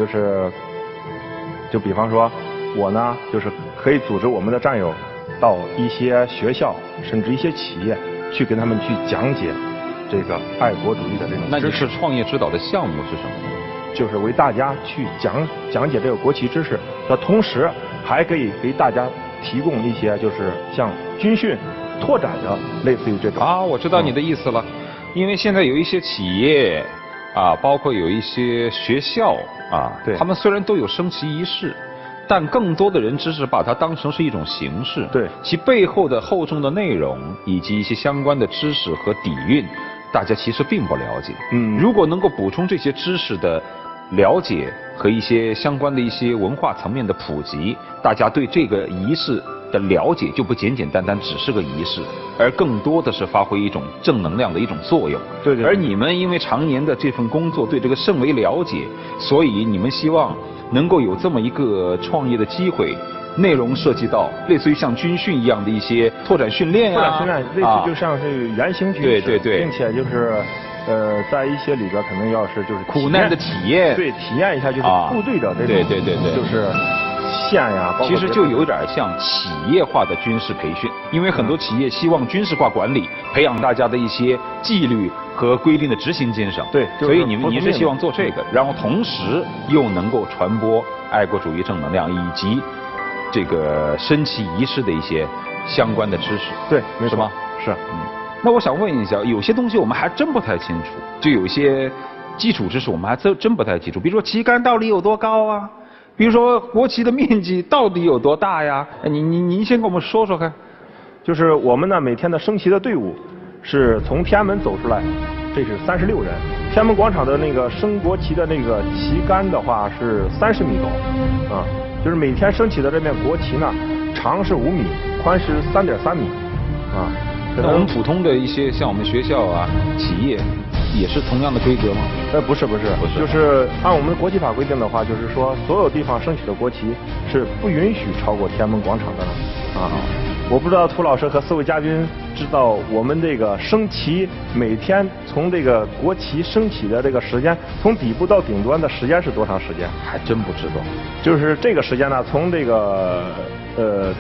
就比方说，我呢就是可以组织我们的战友到一些学校，甚至一些企业去跟他们去讲解。这个爱国主义的这种知识。 那就是创业指导的项目是什么？ 就是为大家去讲讲解这个国旗知识的同时，还可以给大家提供一些就是像军训拓展的，类似于这种。 啊，我知道你的意思了。嗯、因为现在有一些企业啊，包括有一些学校啊，对，他们虽然都有升旗仪式。但更多的人只是把它当成是一种形式，对，其背后的厚重的内容以及一些相关的知识和底蕴，大家其实并不了解。嗯，如果能够补充这些知识的了解和一些相关的一些文化层面的普及，大家对这个仪式的了解就不简简单单只是个仪式，而更多的是发挥一种正能量的一种作用。对对。而你们因为常年的这份工作对这个甚为了解，所以你们希望能够有这么一个创业的机会，内容涉及到类似于像军训一样的一些拓展训练啊， 拓展训练类似就像是原型军事， 对对对， 并且就是呃，在一些里边可能要是就是苦难的体验， 对，体验一下就是部队的这种， 对对对对， 就是线呀， 其实就有点像企业化的军事培训，因为很多企业希望军事化管理，培养大家的一些纪律和规定的执行精神。对，所以你们您是希望做这个，然后同时又能够传播爱国主义正能量以及这个升旗仪式的一些相关的知识。 对，没错吗？是，嗯。那我想问一下，有些东西我们还真不太清楚，就有一些基础知识我们还真真不太清楚，比如说旗杆到底有多高啊？比如说国旗的面积到底有多大呀？您您您先跟我们说说看。 就是我们呢每天的升旗的队伍是从天安门走出来，这是三十六人。天安门广场的那个升国旗的那个旗杆的话是三十米高，啊，就是每天升起的这面国旗呢，长是五米，宽是三点三米，啊。 那我们普通的一些像我们学校啊、企业，也是同样的规格吗？ 呃，不是不是，不是，就是按我们的国旗法规定的话，就是说所有地方升起的国旗是不允许超过天安门广场的啊。我不知道涂老师和四位嘉宾知道我们这个升旗每天从这个国旗升起的这个时间，从底部到顶端的时间是多长时间？ 还真不知道。 就是这个时间呢，从这个呃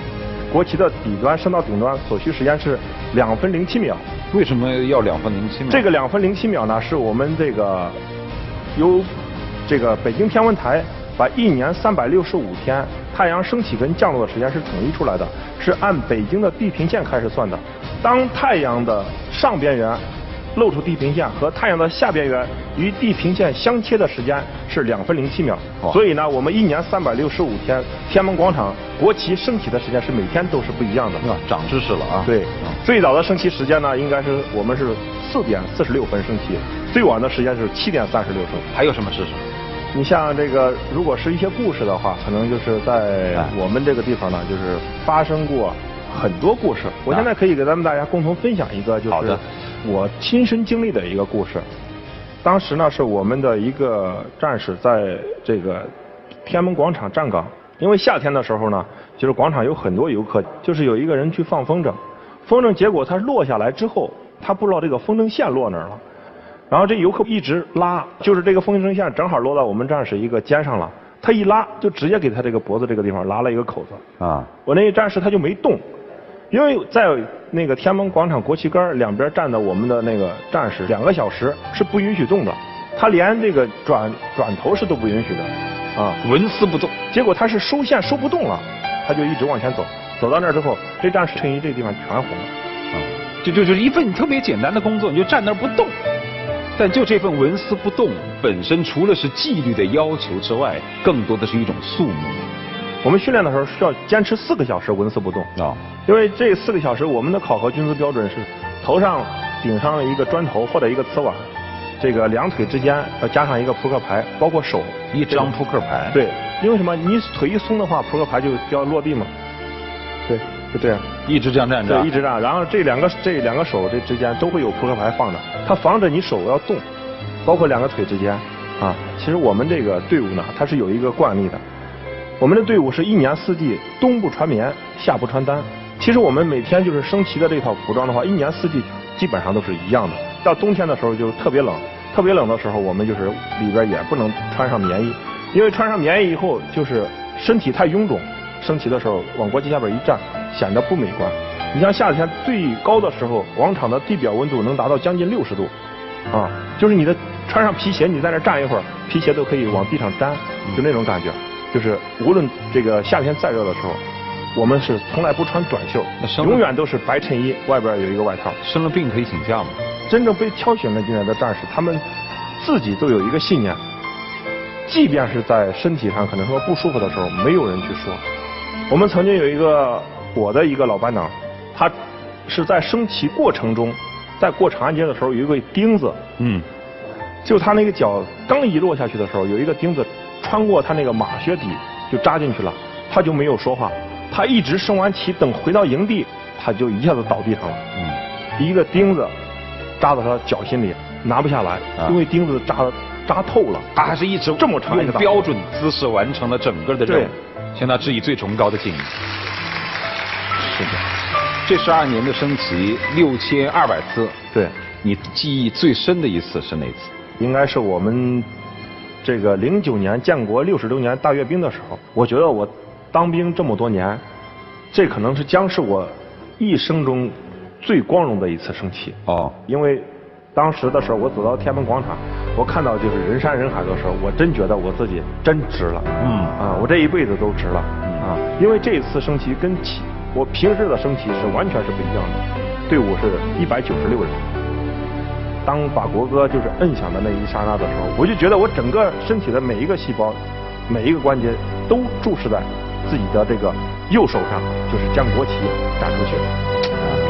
国旗的底端升到顶端所需时间是两分零七秒。 为什么要两分零七秒？ 这个两分零七秒呢，是我们这个由这个北京天文台把一年三百六十五天太阳升起跟降落的时间是统一出来的，是按北京的地平线开始算的。当太阳的上边缘露出地平线和太阳的下边缘与地平线相切的时间是两分零七秒。所以呢，我们一年三百六十五天，天安门广场国旗升起的时间是每天都是不一样的。 啊，长知识了啊！ 对，最早的升旗时间呢，应该是我们是四点四十六分升旗，最晚的时间是七点三十六分。 还有什么知识？ 你像这个，如果是一些故事的话，可能就是在我们这个地方呢，就是发生过很多故事。我现在可以给咱们大家共同分享一个，就是我亲身经历的一个故事。当时呢，是我们的一个战士在这个天安门广场站岗，因为夏天的时候呢，就是广场有很多游客，就是有一个人去放风筝，风筝结果他落下来之后，他不知道这个风筝线落哪儿了。然后这游客一直拉，就是这个风筝线正好落到我们战士一个肩上了，他一拉就直接给他这个脖子这个地方拉了一个口子。 啊， 我那个战士他就没动，因为在那个天安门广场国旗杆两边站的我们的那个战士两个小时是不允许动的，他连这个转转头是都不允许的，啊， 纹丝不动。 结果他是收线收不动了，他就一直往前走，走到那儿之后，这战士衬衣这地方全红了， 啊，就就就是一份特别简单的工作，你就站那儿不动。但就这份纹丝不动本身，除了是纪律的要求之外，更多的是一种宿命。 我们训练的时候需要坚持四个小时纹丝不动啊， 因为这四个小时我们的考核军姿标准是头上顶上一个砖头或者一个瓷碗，这个两腿之间要加上一个扑克牌，包括手一张扑克牌。 对，因为什么？你腿一松的话，扑克牌就就要落地嘛。对，就这样， 一直这样站着。 对，一直这样。然后这两个这两个手这之间都会有扑克牌放着，它防止你手要动，包括两个腿之间啊。其实我们这个队伍呢，它是有一个惯例的。我们的队伍是一年四季冬不穿棉，夏不穿单。其实我们每天就是升旗的这套服装的话，一年四季基本上都是一样的。到冬天的时候就特别冷，特别冷的时候，我们就是里边也不能穿上棉衣，因为穿上棉衣以后就是身体太臃肿，升旗的时候往国旗下边一站，显得不美观。你像夏天最高的时候，广场的地表温度能达到将近六十度，啊，就是你的穿上皮鞋，你在那站一会儿，皮鞋都可以往地上粘，就那种感觉。就是无论这个夏天再热的时候，我们是从来不穿短袖，永远都是白衬衣，外边有一个外套。 生了病可以请假吗？ 真正被挑选的进来的战士，他们自己都有一个信念，即便是在身体上可能说不舒服的时候，没有人去说。我们曾经有一个我的一个老班长，他是在升旗过程中，在过长安街的时候有一个钉子， 嗯， 就他那个脚刚一落下去的时候，有一个钉子穿过他那个马靴底就扎进去了，他就没有说话，他一直升完旗，等回到营地，他就一下子倒地上了。嗯，一个钉子扎到他脚心里，拿不下来，啊、因为钉子扎扎透了。 他还是一直这么长一个标准姿势完成了整个的任务，向他致以最崇高的敬意。是的，这十二年的升旗六千二百次， 对， 你记忆最深的一次是哪次？ 应该是我们这个零九年建国六十周年大阅兵的时候。我觉得我当兵这么多年，这可能是将是我一生中最光荣的一次升旗。 哦， 因为当时的时候，我走到天安门广场，我看到就是人山人海的时候，我真觉得我自己真值了。嗯啊，我这一辈子都值了。嗯啊，因为这一次升旗跟起我平时的升旗是完全是不一样的。队伍是一百九十六人。当把国歌就是摁响的那一刹那的时候，我就觉得我整个身体的每一个细胞、每一个关节都注视在自己的这个右手上，就是将国旗展出去。嗯、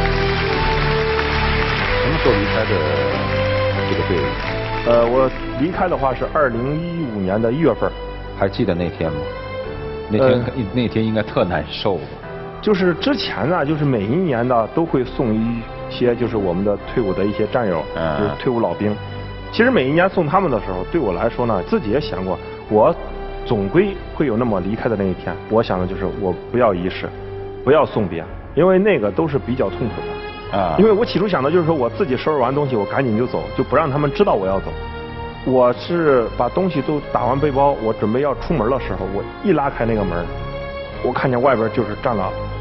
什么时候离开的这个队伍？ 呃，我离开的话是二零一五年的一月份。 还记得那天吗？那天、呃、那天应该特难受吧？ 就是之前呢，就是每一年呢都会送一些就是我们的退伍的一些战友，嗯、就是退伍老兵。其实每一年送他们的时候，对我来说呢，自己也想过，我总归会有那么离开的那一天。我想的就是我不要仪式，不要送别，因为那个都是比较痛苦的。啊，因为我起初想的就是说我自己收拾完东西，我赶紧就走，就不让他们知道我要走。我是把东西都打完背包，我准备要出门的时候，我一拉开那个门，我看见外边就是站了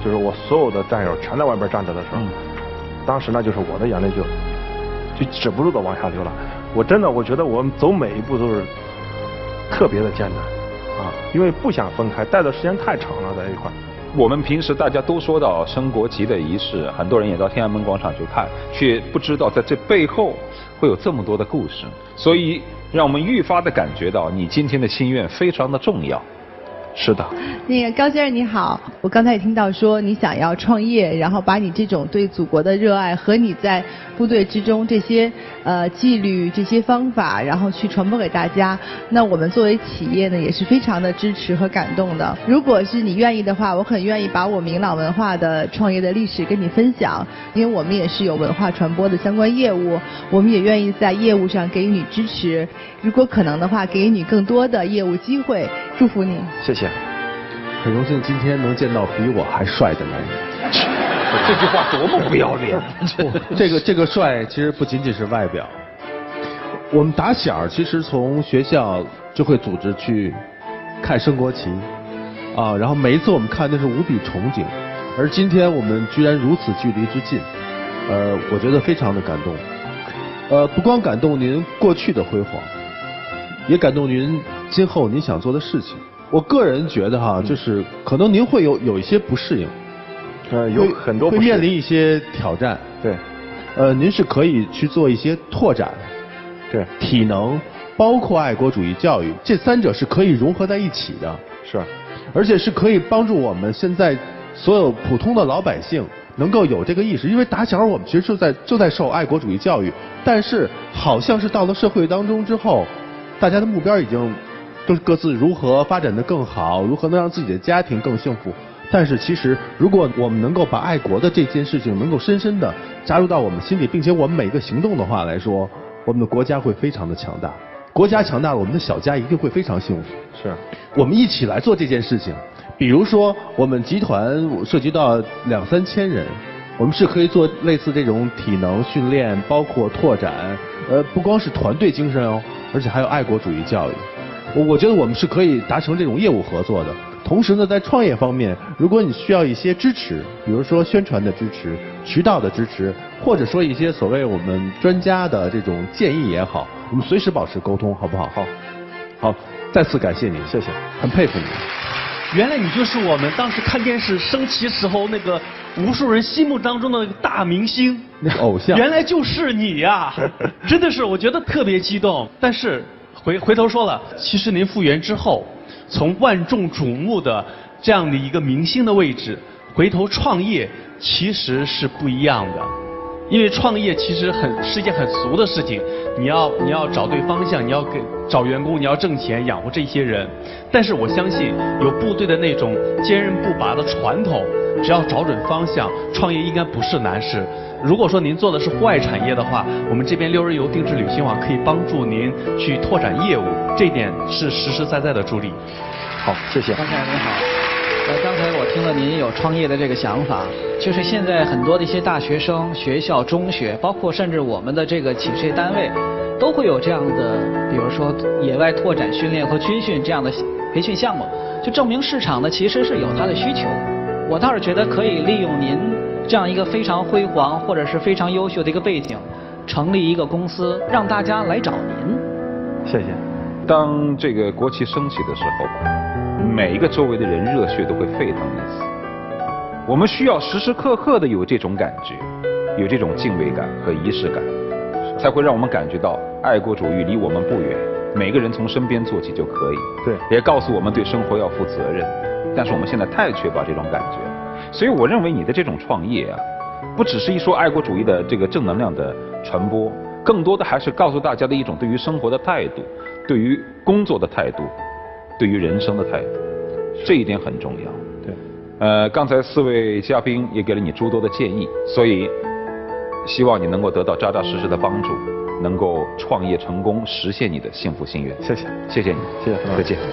就是我所有的战友全在外边站着的时候，嗯、当时呢就是我的眼泪就就止不住的往下流了。我真的我觉得我们走每一步都是特别的艰难啊，因为不想分开，待的时间太长了在一块儿。 我们平时大家都说到升国旗的仪式，很多人也到天安门广场去看，却不知道在这背后会有这么多的故事，所以让我们愈发的感觉到你今天的心愿非常的重要。是的， 那个高先生你好，我刚才也听到说你想要创业，然后把你这种对祖国的热爱和你在部队之中这些呃纪律、这些方法，然后去传播给大家。那我们作为企业呢，也是非常的支持和感动的。如果是你愿意的话，我很愿意把我明朗文化的创业的历史跟你分享，因为我们也是有文化传播的相关业务，我们也愿意在业务上给予你支持。如果可能的话，给予你更多的业务机会。祝福你， 谢谢。 很荣幸今天能见到比我还帅的男人。 这句话多么不要脸！ 这个这个帅其实不仅仅是外表。我们打小其实从学校就会组织去看升国旗，啊，然后每一次我们看都是无比憧憬，而今天我们居然如此距离之近，呃，我觉得非常的感动。呃，不光感动您过去的辉煌，也感动您今后您想做的事情。我个人觉得哈，就是可能您会有有一些不适应， 呃，有很多会面临一些挑战。 对， 呃，您是可以去做一些拓展， 对， 体能包括爱国主义教育，这三者是可以融合在一起的。 是， 而且是可以帮助我们现在所有普通的老百姓能够有这个意识，因为打小我们其实就在就在受爱国主义教育，但是好像是到了社会当中之后，大家的目标已经都各自如何发展得更好，如何能让自己的家庭更幸福。但是其实如果我们能够把爱国的这件事情能够深深的加入到我们心里，并且我们每个行动的话来说，我们的国家会非常的强大。国家强大了，我们的小家一定会非常幸福。 是， 我们一起来做这件事情。比如说我们集团涉及到两三千人，我们是可以做类似这种体能训练，包括拓展，呃，不光是团队精神哦，而且还有爱国主义教育。我我觉得我们是可以达成这种业务合作的。同时呢，在创业方面，如果你需要一些支持，比如说宣传的支持、渠道的支持，或者说一些所谓我们专家的这种建议也好，我们随时保持沟通，好不好？好，好，再次感谢您， 谢谢， 很佩服你。 原来你就是我们当时看电视升旗时候那个无数人心目当中的大明星， 那个偶像。 原来就是你呀、啊！真的是，我觉得特别激动。但是回回头说了，其实您复员之后，从万众瞩目的这样的一个明星的位置，回头创业其实是不一样的。因为创业其实很是一件很俗的事情，你要你要找对方向，你要给找员工，你要挣钱养活这些人。但是我相信有部队的那种坚韧不拔的传统，只要找准方向，创业应该不是难事。如果说您做的是户外产业的话，我们这边六日游定制旅行网可以帮助您去拓展业务，这一点是实实在在的助力。 好，谢谢。 刚才您好。呃，刚才我听了您有创业的这个想法，就是现在很多的一些大学生、学校、中学，包括甚至我们的这个企事业单位，都会有这样的，比如说野外拓展训练和军训这样的培训项目，就证明市场呢其实是有它的需求。我倒是觉得可以利用您这样一个非常辉煌或者是非常优秀的一个背景，成立一个公司，让大家来找您。 谢谢。 当这个国旗升起的时候，每一个周围的人热血都会沸腾一次。我们需要时时刻刻的有这种感觉，有这种敬畏感和仪式感，才会让我们感觉到爱国主义离我们不远，每个人从身边做起就可以。 对， 也告诉我们对生活要负责任。但是我们现在太缺乏这种感觉，所以我认为你的这种创业啊，不只是一说爱国主义的这个正能量的传播，更多的还是告诉大家的一种对于生活的态度，对于工作的态度，对于人生的态度，这一点很重要。 对， 呃，刚才四位嘉宾也给了你诸多的建议，所以希望你能够得到扎扎实实的帮助，能够创业成功，实现你的幸福心愿。 谢谢， 谢谢你， 谢谢， 再见。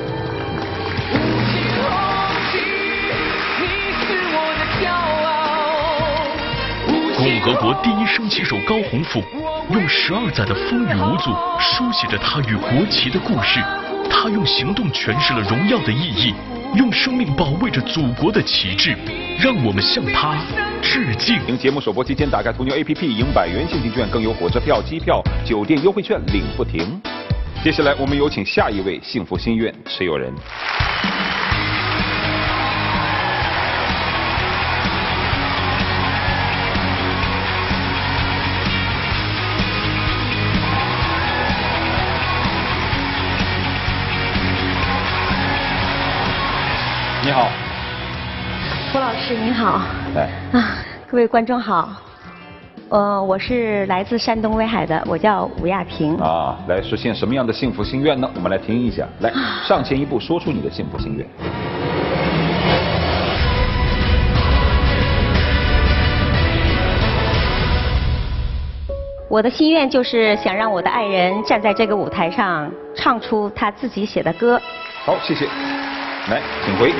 共和国第一升旗手高洪富用十二载的风雨无阻书写着他与国旗的故事，他用行动诠释了荣耀的意义。 用生命保卫着祖国的旗帜，让我们向他致敬。 赢节目首播期间打开途牛 A P P 赢百元现金券，更有火车票、机票、酒店优惠券领不停。接下来我们有请下一位幸福心愿持有人。你好， 郭老师您好。 来啊，各位观众好。呃，我是来自山东威海的，我叫吴亚萍。 啊，来实现什么样的幸福心愿呢？我们来听一下。来，上前一步，说出你的幸福心愿。 我的心愿就是想让我的爱人站在这个舞台上，唱出他自己写的歌。 好，谢谢。来，请回。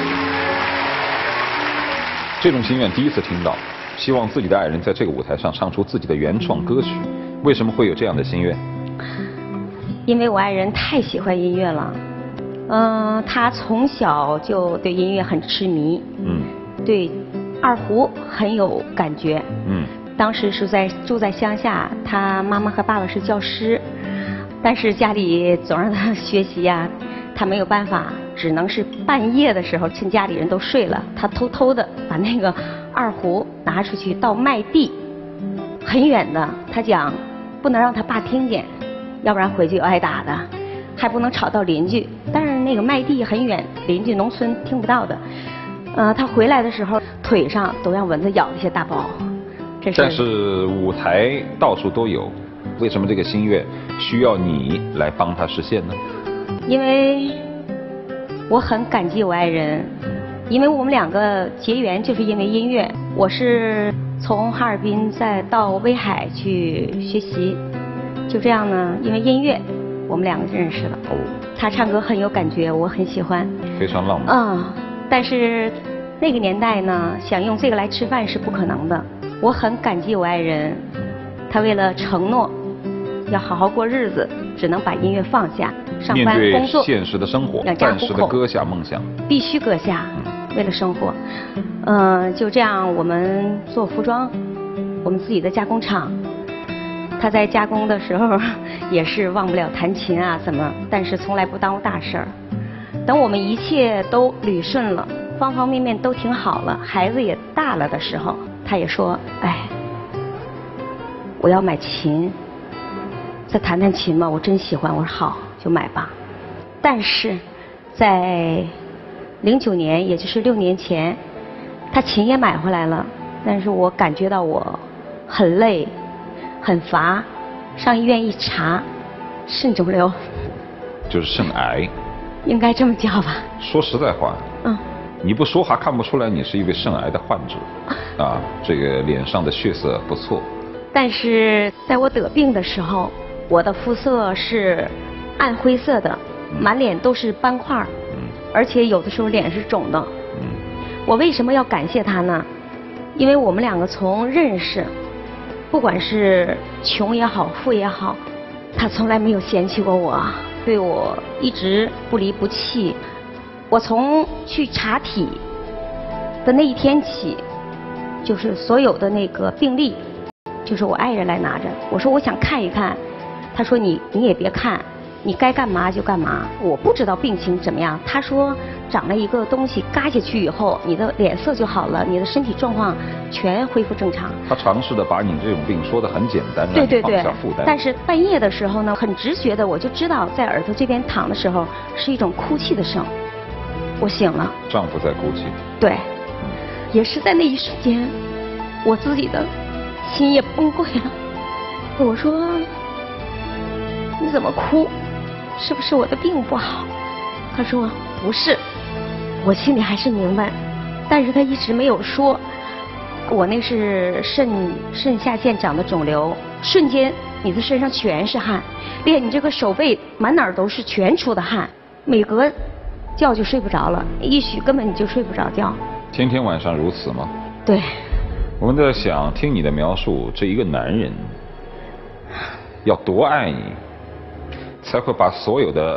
这种心愿第一次听到，希望自己的爱人在这个舞台上唱出自己的原创歌曲。为什么会有这样的心愿？ 因为我爱人太喜欢音乐了，嗯、呃，他从小就对音乐很痴迷， 嗯， 对二胡很有感觉， 嗯。 当时是在住在乡下，他妈妈和爸爸是教师，但是家里总让他学习呀、啊，他没有办法，只能是半夜的时候，趁家里人都睡了，他偷偷的把那个二胡拿出去到麦地，很远的，他讲不能让他爸听见，要不然回去有挨打的，还不能吵到邻居。但是那个麦地很远，邻居农村听不到的。呃，他回来的时候腿上都让蚊子咬了一些大包。这是但是舞台到处都有，为什么这个心愿需要你来帮他实现呢？ 因为我很感激我爱人，因为我们两个结缘就是因为音乐。我是从哈尔滨再到威海去学习，就这样呢，因为音乐我们两个认识了。 哦。 他唱歌很有感觉，我很喜欢。 非常浪漫。 嗯，但是那个年代呢，想用这个来吃饭是不可能的。我很感激我爱人，他为了承诺要好好过日子，只能把音乐放下，上班工作， 面对现实的生活， 养家糊口， 暂时的搁下梦想， 必须搁下，为了生活。嗯、呃，就这样，我们做服装，我们自己的加工厂。他在加工的时候也是忘不了弹琴啊，怎么，但是从来不耽误大事儿。等我们一切都捋顺了，方方面面都挺好了，孩子也大了的时候。他也说：“哎，我要买琴，再弹弹琴吧，我真喜欢。”我说：“好，就买吧。”但是，在零九年，也就是六年前，他琴也买回来了，但是我感觉到我很累，很乏，上医院一查，肾肿瘤， 就是肾癌， 应该这么叫吧？ 说实在话， 嗯。 你不说还看不出来你是一位肾癌的患者，啊，这个脸上的血色不错。 但是在我得病的时候，我的肤色是暗灰色的，满脸都是斑块，嗯，而且有的时候脸是肿的。嗯，我为什么要感谢他呢？因为我们两个从认识，不管是穷也好，富也好，他从来没有嫌弃过我，对我一直不离不弃。我从去查体的那一天起，就是所有的那个病历，就是我爱人来拿着。我说我想看一看，他说你你也别看，你该干嘛就干嘛。我不知道病情怎么样，他说长了一个东西，嘎下去以后，你的脸色就好了，你的身体状况全恢复正常。 他尝试的把你这种病说得很简单， 对对对， 放下负担。 但是半夜的时候呢，很直觉的我就知道，在耳朵这边躺的时候是一种哭泣的声。我醒了， 丈夫在哭泣。 对，也是在那一瞬间，我自己的心也崩溃了。我说：“你怎么哭？是不是我的病不好？”他说：“不是。”我心里还是明白，但是他一直没有说。我那是肾肾下腺长的肿瘤，瞬间你的身上全是汗，连你这个手背满哪儿都是全出的汗，每隔觉就睡不着了，一宿根本你就睡不着觉。 天天晚上如此吗？ 对。 我们在想，听你的描述，这一个男人要多爱你，才会把所有的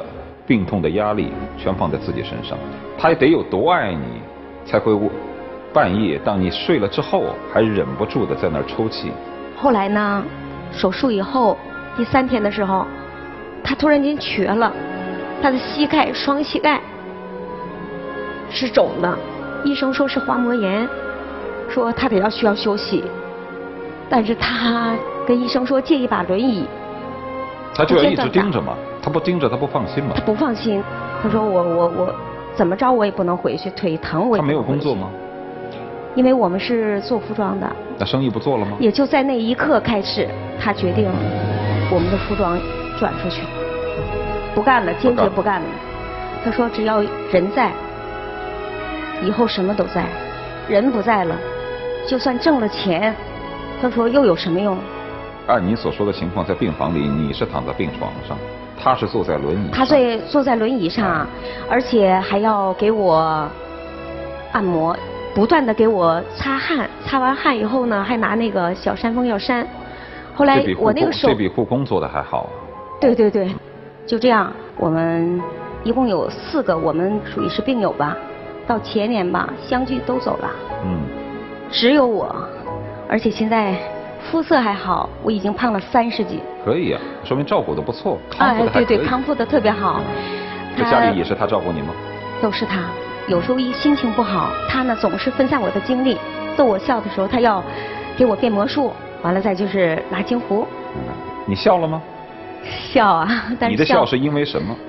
病痛的压力全放在自己身上，他得有多爱你，才会半夜当你睡了之后，还忍不住的在那儿抽泣。 后来呢，手术以后第三天的时候，他突然间瘸了，他的膝盖双膝盖是肿的，医生说是滑膜炎，说他得要需要休息，但是他跟医生说借一把轮椅。 他就要一直盯着嘛，他不盯着他不放心嘛。 他不放心，他说我我我怎么着我也不能回去，腿疼我也不能回去。 他没有工作吗？ 因为我们是做服装的。 那生意不做了吗？ 也就在那一刻开始，他决定我们的服装转出去，不干了，坚决不干了。他说只要人在，以后什么都在；人不在了，就算挣了钱，他说又有什么用？ 按你所说的情况，在病房里你是躺在病床上，他是坐在轮椅上。 他坐坐在轮椅上，而且还要给我按摩，不断的给我擦汗，擦完汗以后呢，还拿那个小扇风要扇。后来我那个手这比护工做的还好。 对对对，就这样，我们一共有四个，我们属于是病友吧，到前年吧，相继都走了。 嗯。 只有我，而且现在肤色还好，我已经胖了三十斤。 可以啊，说明照顾的不错，康复的还可以。 哎，对对，康复的特别好。 在家里也是他照顾你吗？ 都是他。有时候一心情不好，他呢总是分散我的精力。逗我笑的时候，他要给我变魔术，完了再就是拿金壶。 你笑了吗？ 笑啊，但是你的笑是因为什么？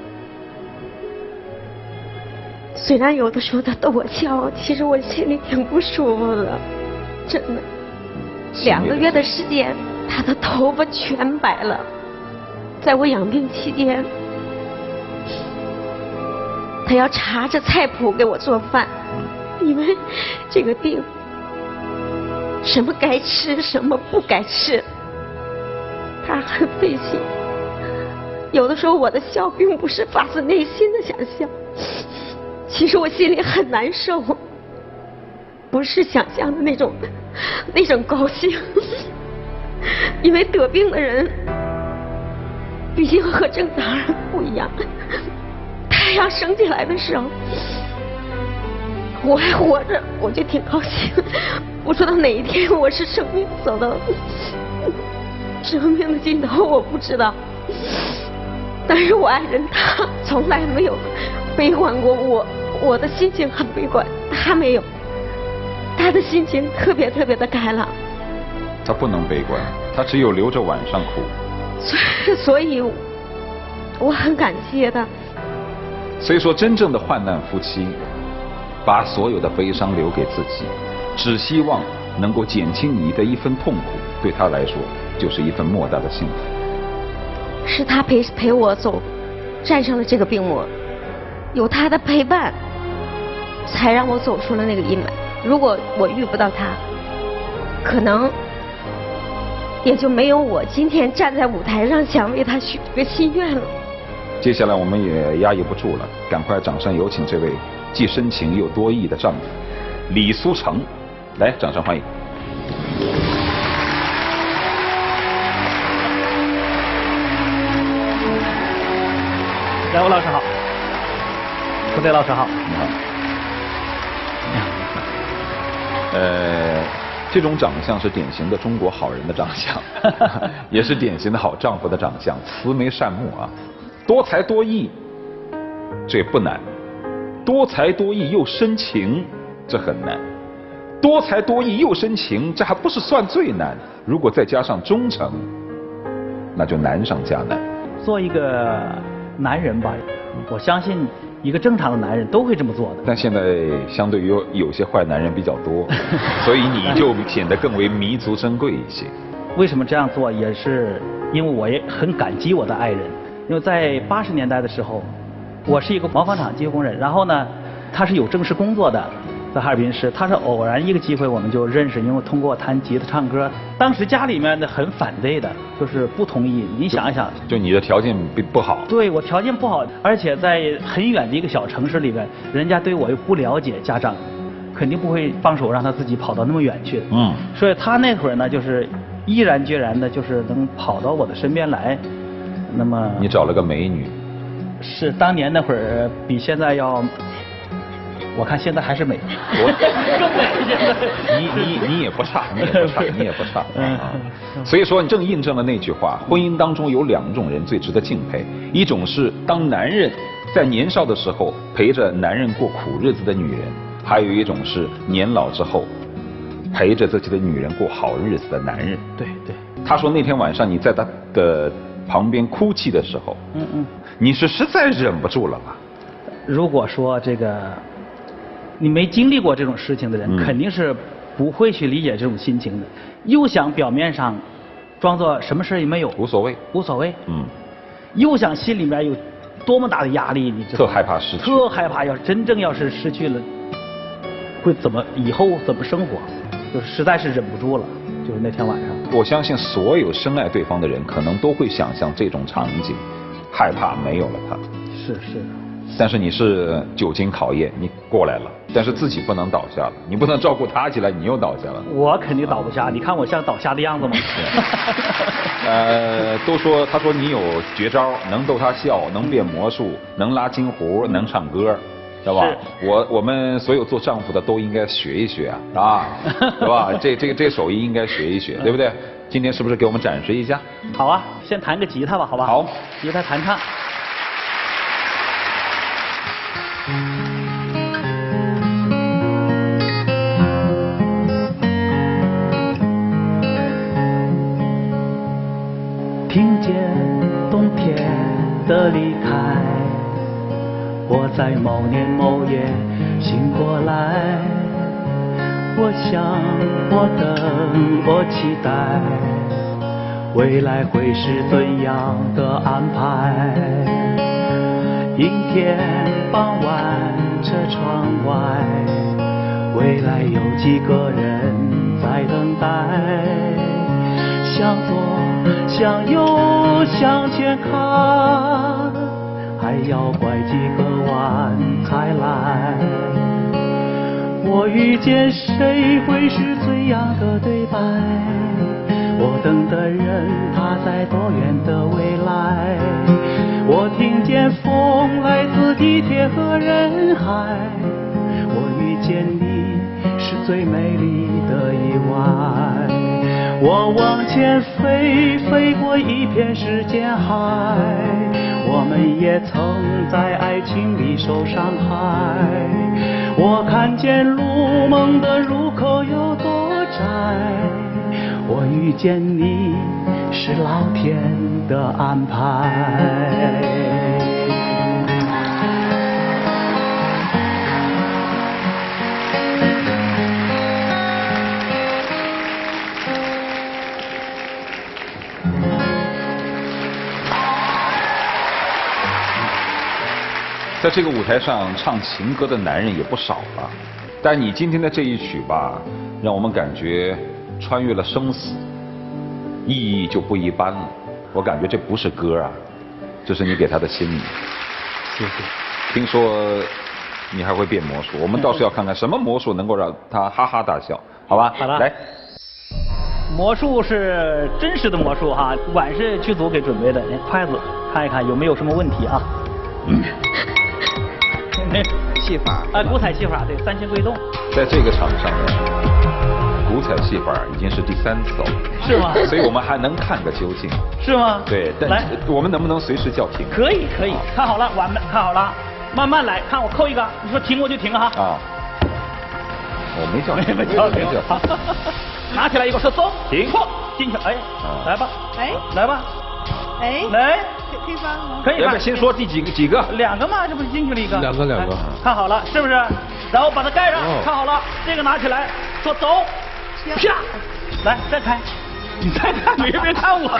虽然有的时候他逗我笑，其实我心里挺不舒服的，真的。两个月的时间，他的头发全白了。在我养病期间，他要查着菜谱给我做饭，因为这个病，什么该吃，什么不该吃，他很费心。有的时候我的笑并不是发自内心的想笑，其实我心里很难受，不是想象的那种那种高兴。因为得病的人毕竟和正常人不一样，太阳升起来的时候我还活着，我就挺高兴。不知道哪一天我是生命走到生命的尽头，我不知道。但是我爱人他从来没有悲观过，我我的心情很悲观，他没有，他的心情特别特别的开朗。 他不能悲观，他只有留着晚上哭。 所所以我很感谢他。 所以说，真正的患难夫妻，把所有的悲伤留给自己，只希望能够减轻你的一份痛苦，对他来说就是一份莫大的幸福。 是他陪陪我走，战胜了这个病魔，有他的陪伴，才让我走出了那个阴霾。如果我遇不到他，可能也就没有我今天站在舞台上想为他许个心愿了。 接下来我们也压抑不住了，赶快掌声有请这位既深情又多义的丈夫李苏成，来，掌声欢迎。 来，吴老师好，胡队老师好， 你好。呃，这种长相是典型的中国好人的长相，也是典型的好丈夫的长相，慈眉善目啊，多才多艺，这不难；多才多艺又深情，这很难；多才多艺又深情，这还不是算最难。如果再加上忠诚，那就难上加难。 做一个男人吧，我相信一个正常的男人都会这么做的。 但现在相对于有有些坏男人比较多，所以你就显得更为弥足珍贵一些。 为什么这样做？也是因为我也很感激我的爱人。因为在八十年代的时候，我是一个毛纺厂机械工人，然后呢，他是有正式工作的，在哈尔滨市。他是偶然一个机会我们就认识，因为通过弹吉他唱歌。当时家里面的很反对的，就是不同意。你想一想， 就你的条件不不好。 对，我条件不好，而且在很远的一个小城市里面，人家对我又不了解，家长肯定不会放手让他自己跑到那么远去。 嗯。 所以他那会儿呢，就是毅然决然的，就是能跑到我的身边来。那么你找了个美女。 是当年那会儿比现在要，我看现在还是美。 我更美现在。你你你也不差，你也不差，你也不差啊。所以说，你正印证了那句话：婚姻当中有两种人最值得敬佩，一种是当男人在年少的时候陪着男人过苦日子的女人，还有一种是年老之后陪着自己的女人过好日子的男人。 对对。 他说那天晚上你在他的旁边哭泣的时候， 嗯嗯， 你是实在忍不住了吧？ 如果说这个你没经历过这种事情的人，嗯、肯定是不会去理解这种心情的。又想表面上装作什么事也没有， 无所谓， 无所谓， 嗯， 又想心里面有多么大的压力，你知道吗？ 特害怕失去， 特害怕要真正要是失去了，会怎么以后怎么生活？就是实在是忍不住了。就是那天晚上， 我相信所有深爱对方的人，可能都会想象这种场景，害怕没有了他。 是是。 但是你是久经考验，你过来了，但是自己不能倒下了，你不能照顾他起来，你又倒下了。 我肯定倒不下，你看我像倒下的样子吗？ 呃，都说他说你有绝招，能逗他笑，能变魔术，能拉金胡，能唱歌。是吧？我我们所有做丈夫的都应该学一学啊，啊，是吧？这这个这手艺应该学一学，对不对？今天是不是给我们展示一下？ 好啊，先弹个吉他吧，好吧？ 好， 吉他弹唱。听见冬天的离开。我在某年某月醒过来，我想，我等，我期待，未来会是怎样的安排？阴天傍晚，车窗外，未来有几个人在等待？向左，向右，向前看。还要拐几个弯才来，我遇见谁会是怎样的对白？我等的人他在多远的未来？我听见风来自地铁和人海，我遇见你是最美丽的意外。我往前飞，飞过一片时间海，我们也曾在爱情里受伤害。我看见路梦的入口有多窄，我遇见你是老天的安排。 在这个舞台上唱情歌的男人也不少了，但你今天的这一曲吧，让我们感觉穿越了生死，意义就不一般了。我感觉这不是歌啊，这是你给他的心意。 谢谢。 听说你还会变魔术，我们倒是要看看什么魔术能够让他哈哈大笑，好吧？ 好的。 来， 魔术是真实的魔术哈，碗是剧组给准备的，筷子看一看有没有什么问题啊？嗯。 戏法啊，古彩戏法对，三清归洞。 在这个场上呢，古彩戏法已经是第三次了， 是吗？ 所以我们还能看个究竟， 是吗？ 对，但来， 我们能不能随时叫停？ 可以，可以，看好了，碗看好了，慢慢来，看我扣一个，你说停我就停哈。 啊，我没叫停， 没叫停，拿起来一个说走， 停， 错进去，哎，来吧， 哎， 来吧， 哎， 来。 可以翻吗？ 可以翻。 先说第几个？几个？ 两个嘛，这不是进去了一个？ 两个，两个。 看好了，是不是？然后把它盖上，看好了，这个拿起来，说走，啪，来再开，你再看，你别看我。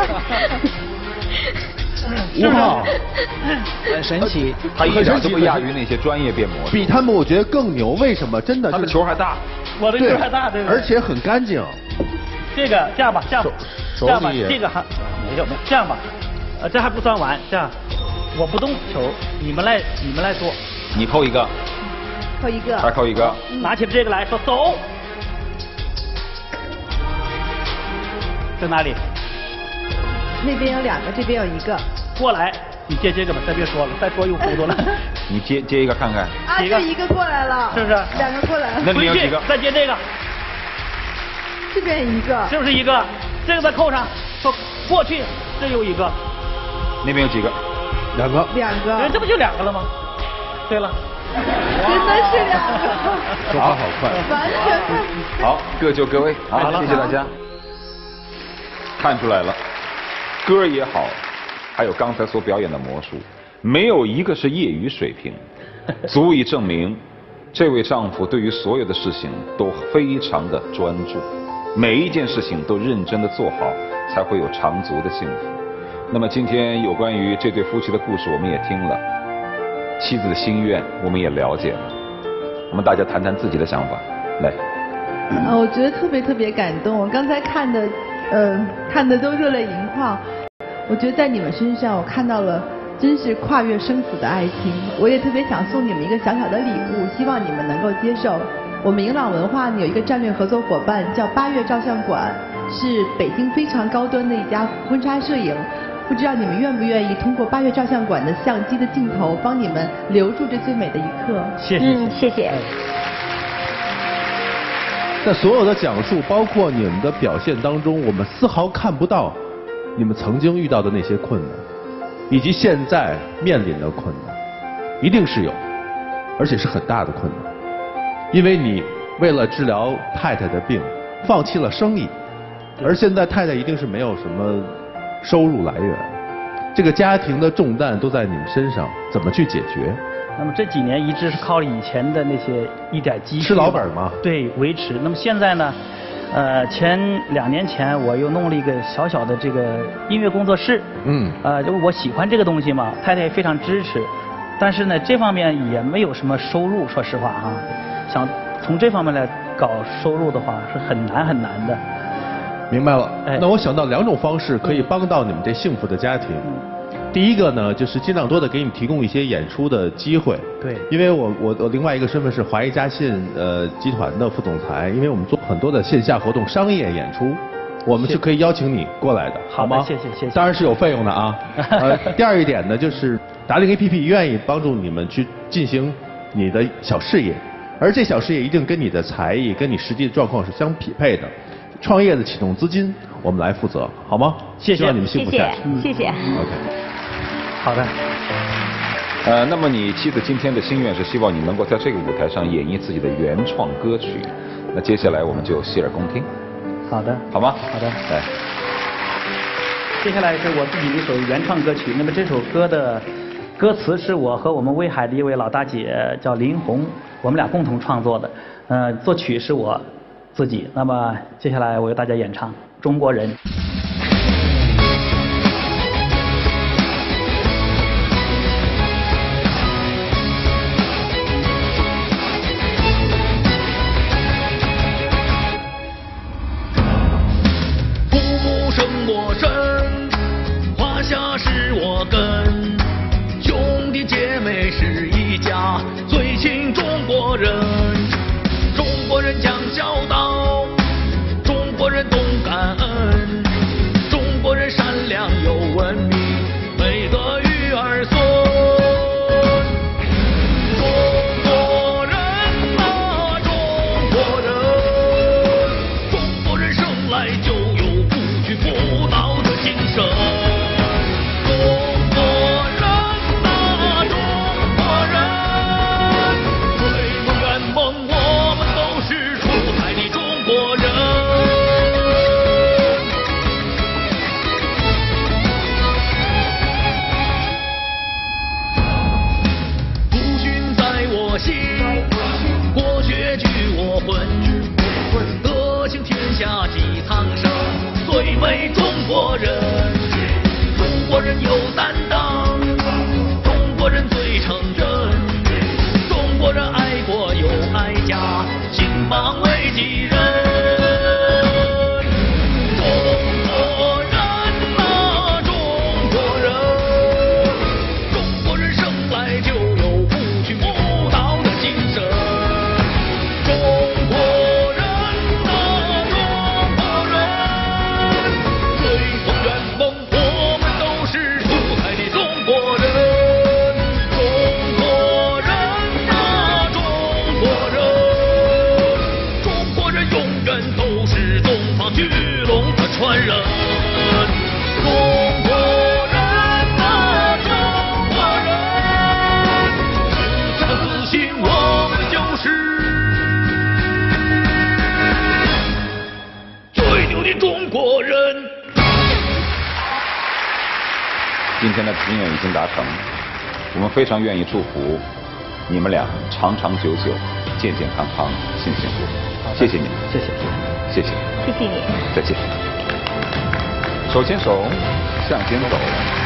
是不是？ 很神奇， 他一点都不亚于那些专业变魔术， 比他们我觉得更牛。为什么？真的， 他的球还大， 我的球还大，对， 而且很干净。 这个这样吧，这样吧，这样吧，这个还没有没有，这样吧。呃，这还不算完，这样，我不动球，你们来，你们来做。 你扣一个， 扣一个， 还扣一个， 嗯、拿起这个来说走，在哪里？ 那边有两个，这边有一个。 过来， 你接这个吧，再别说了，再说又糊涂了。 你接接一个看看。 啊，这一个过来了， 是不是？ 两个过来了。 那里面有几个？ 再接这个。 这边一个。 是不是一个？这个再扣上，说过去，这又一个。 那边有几个？ 两个。 两个。 这不就两个了吗？对了。 真的是两个。 说话好快。 完全看。 好，各就各位，好，谢谢大家。看出来了，歌也好，还有刚才所表演的魔术，没有一个是业余水平，足以证明这位丈夫对于所有的事情都非常的专注，每一件事情都认真的做好，才会有长足的幸福。那么今天有关于这对夫妻的故事我们也听了，妻子的心愿我们也了解了，我们大家谈谈自己的想法，来。 啊，我觉得特别特别感动，我刚才看的。呃，看的都热泪盈眶。我觉得在你们身上，我看到了真是跨越生死的爱情。我也特别想送你们一个小小的礼物，希望你们能够接受。我们迎朗文化呢有一个战略合作伙伴叫八月照相馆，是北京非常高端的一家婚纱摄影。不知道你们愿不愿意通过八月照相馆的相机的镜头，帮你们留住这最美的一刻？ 谢谢， 嗯，谢谢。 在所有的讲述，包括你们的表现当中，我们丝毫看不到你们曾经遇到的那些困难，以及现在面临的困难，一定是有，而且是很大的困难。因为你为了治疗太太的病，放弃了生意，而现在太太一定是没有什么收入来源，这个家庭的重担都在你们身上，怎么去解决？ 那么这几年一直是靠以前的那些一点积蓄， 吃老本嘛， 对，维持。那么现在呢，呃，前两年前我又弄了一个小小的这个音乐工作室， 嗯， 呃，就我喜欢这个东西嘛，太太也非常支持，但是呢，这方面也没有什么收入，说实话哈，想从这方面来搞收入的话是很难很难的。 明白了， 哎， 那我想到两种方式可以帮到你们这幸福的家庭。嗯，第一个呢，就是尽量多的给你们提供一些演出的机会。 对， 因为我我我另外一个身份是华谊嘉信呃集团的副总裁，因为我们做很多的线下活动、商业演出，我们是可以邀请你过来的，好吗？ 谢谢谢谢。 当然是有费用的啊。呃，第二一点呢，就是达令 A P P 愿意帮助你们去进行你的小事业，而这小事业一定跟你的才艺、跟你实际的状况是相匹配的。创业的启动资金我们来负责，好吗？ 谢谢， 希望你们幸福下去。 谢谢。 OK。 好的。 呃，那么你妻子今天的心愿是希望你能够在这个舞台上演绎自己的原创歌曲。那接下来我们就洗耳恭听。 好的。 好吗？ 好的。 来。 接下来是我自己的一首原创歌曲。那么这首歌的歌词是我和我们威海的一位老大姐叫林红，我们俩共同创作的。呃，作曲是我自己。那么接下来我为大家演唱《中国人》。 中国人。 龙的传人。中国人啊，中国人，只要自信，我们就是最牛的中国人。 今天的心愿已经达成，我们非常愿意祝福你们俩长长久久、健健康康、幸幸福福。谢谢你们， 谢谢， 谢谢， 谢谢你， 再见。手牵手向前走。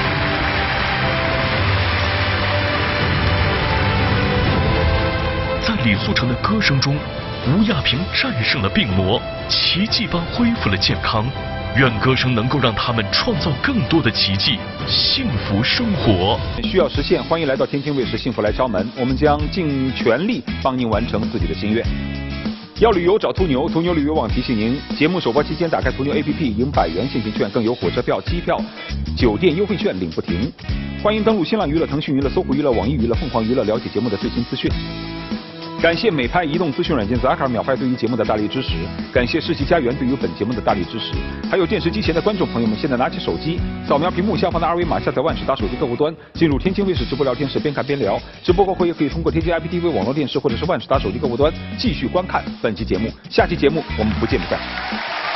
在李素成的歌声中，吴亚萍战胜了病魔，奇迹般恢复了健康。愿歌声能够让他们创造更多的奇迹，幸福生活。 需要实现，欢迎来到天津卫视幸福来敲门，我们将尽全力帮您完成自己的心愿。要旅游找途牛，途牛旅游网提醒您，节目首播期间打开途牛 A P P 赢百元现金券，更有火车票、机票、酒店优惠券领不停。欢迎登录新浪娱乐、腾讯娱乐、搜狐娱乐、网易娱乐、凤凰娱乐了解节目的最新资讯。感谢美拍移动资讯软件 Zakar 秒拍对于节目的大力支持，感谢世纪佳缘对于本节目的大力支持，还有电视机前的观众朋友们，现在拿起手机，扫描屏幕下方的二维码，下载万事达手机客户端，进入天津卫视直播聊天室，边看边聊。直播过后也可以通过天津 I P T V 网络电视或者是万事达手机客户端继续观看本期节目。下期节目我们不见不散。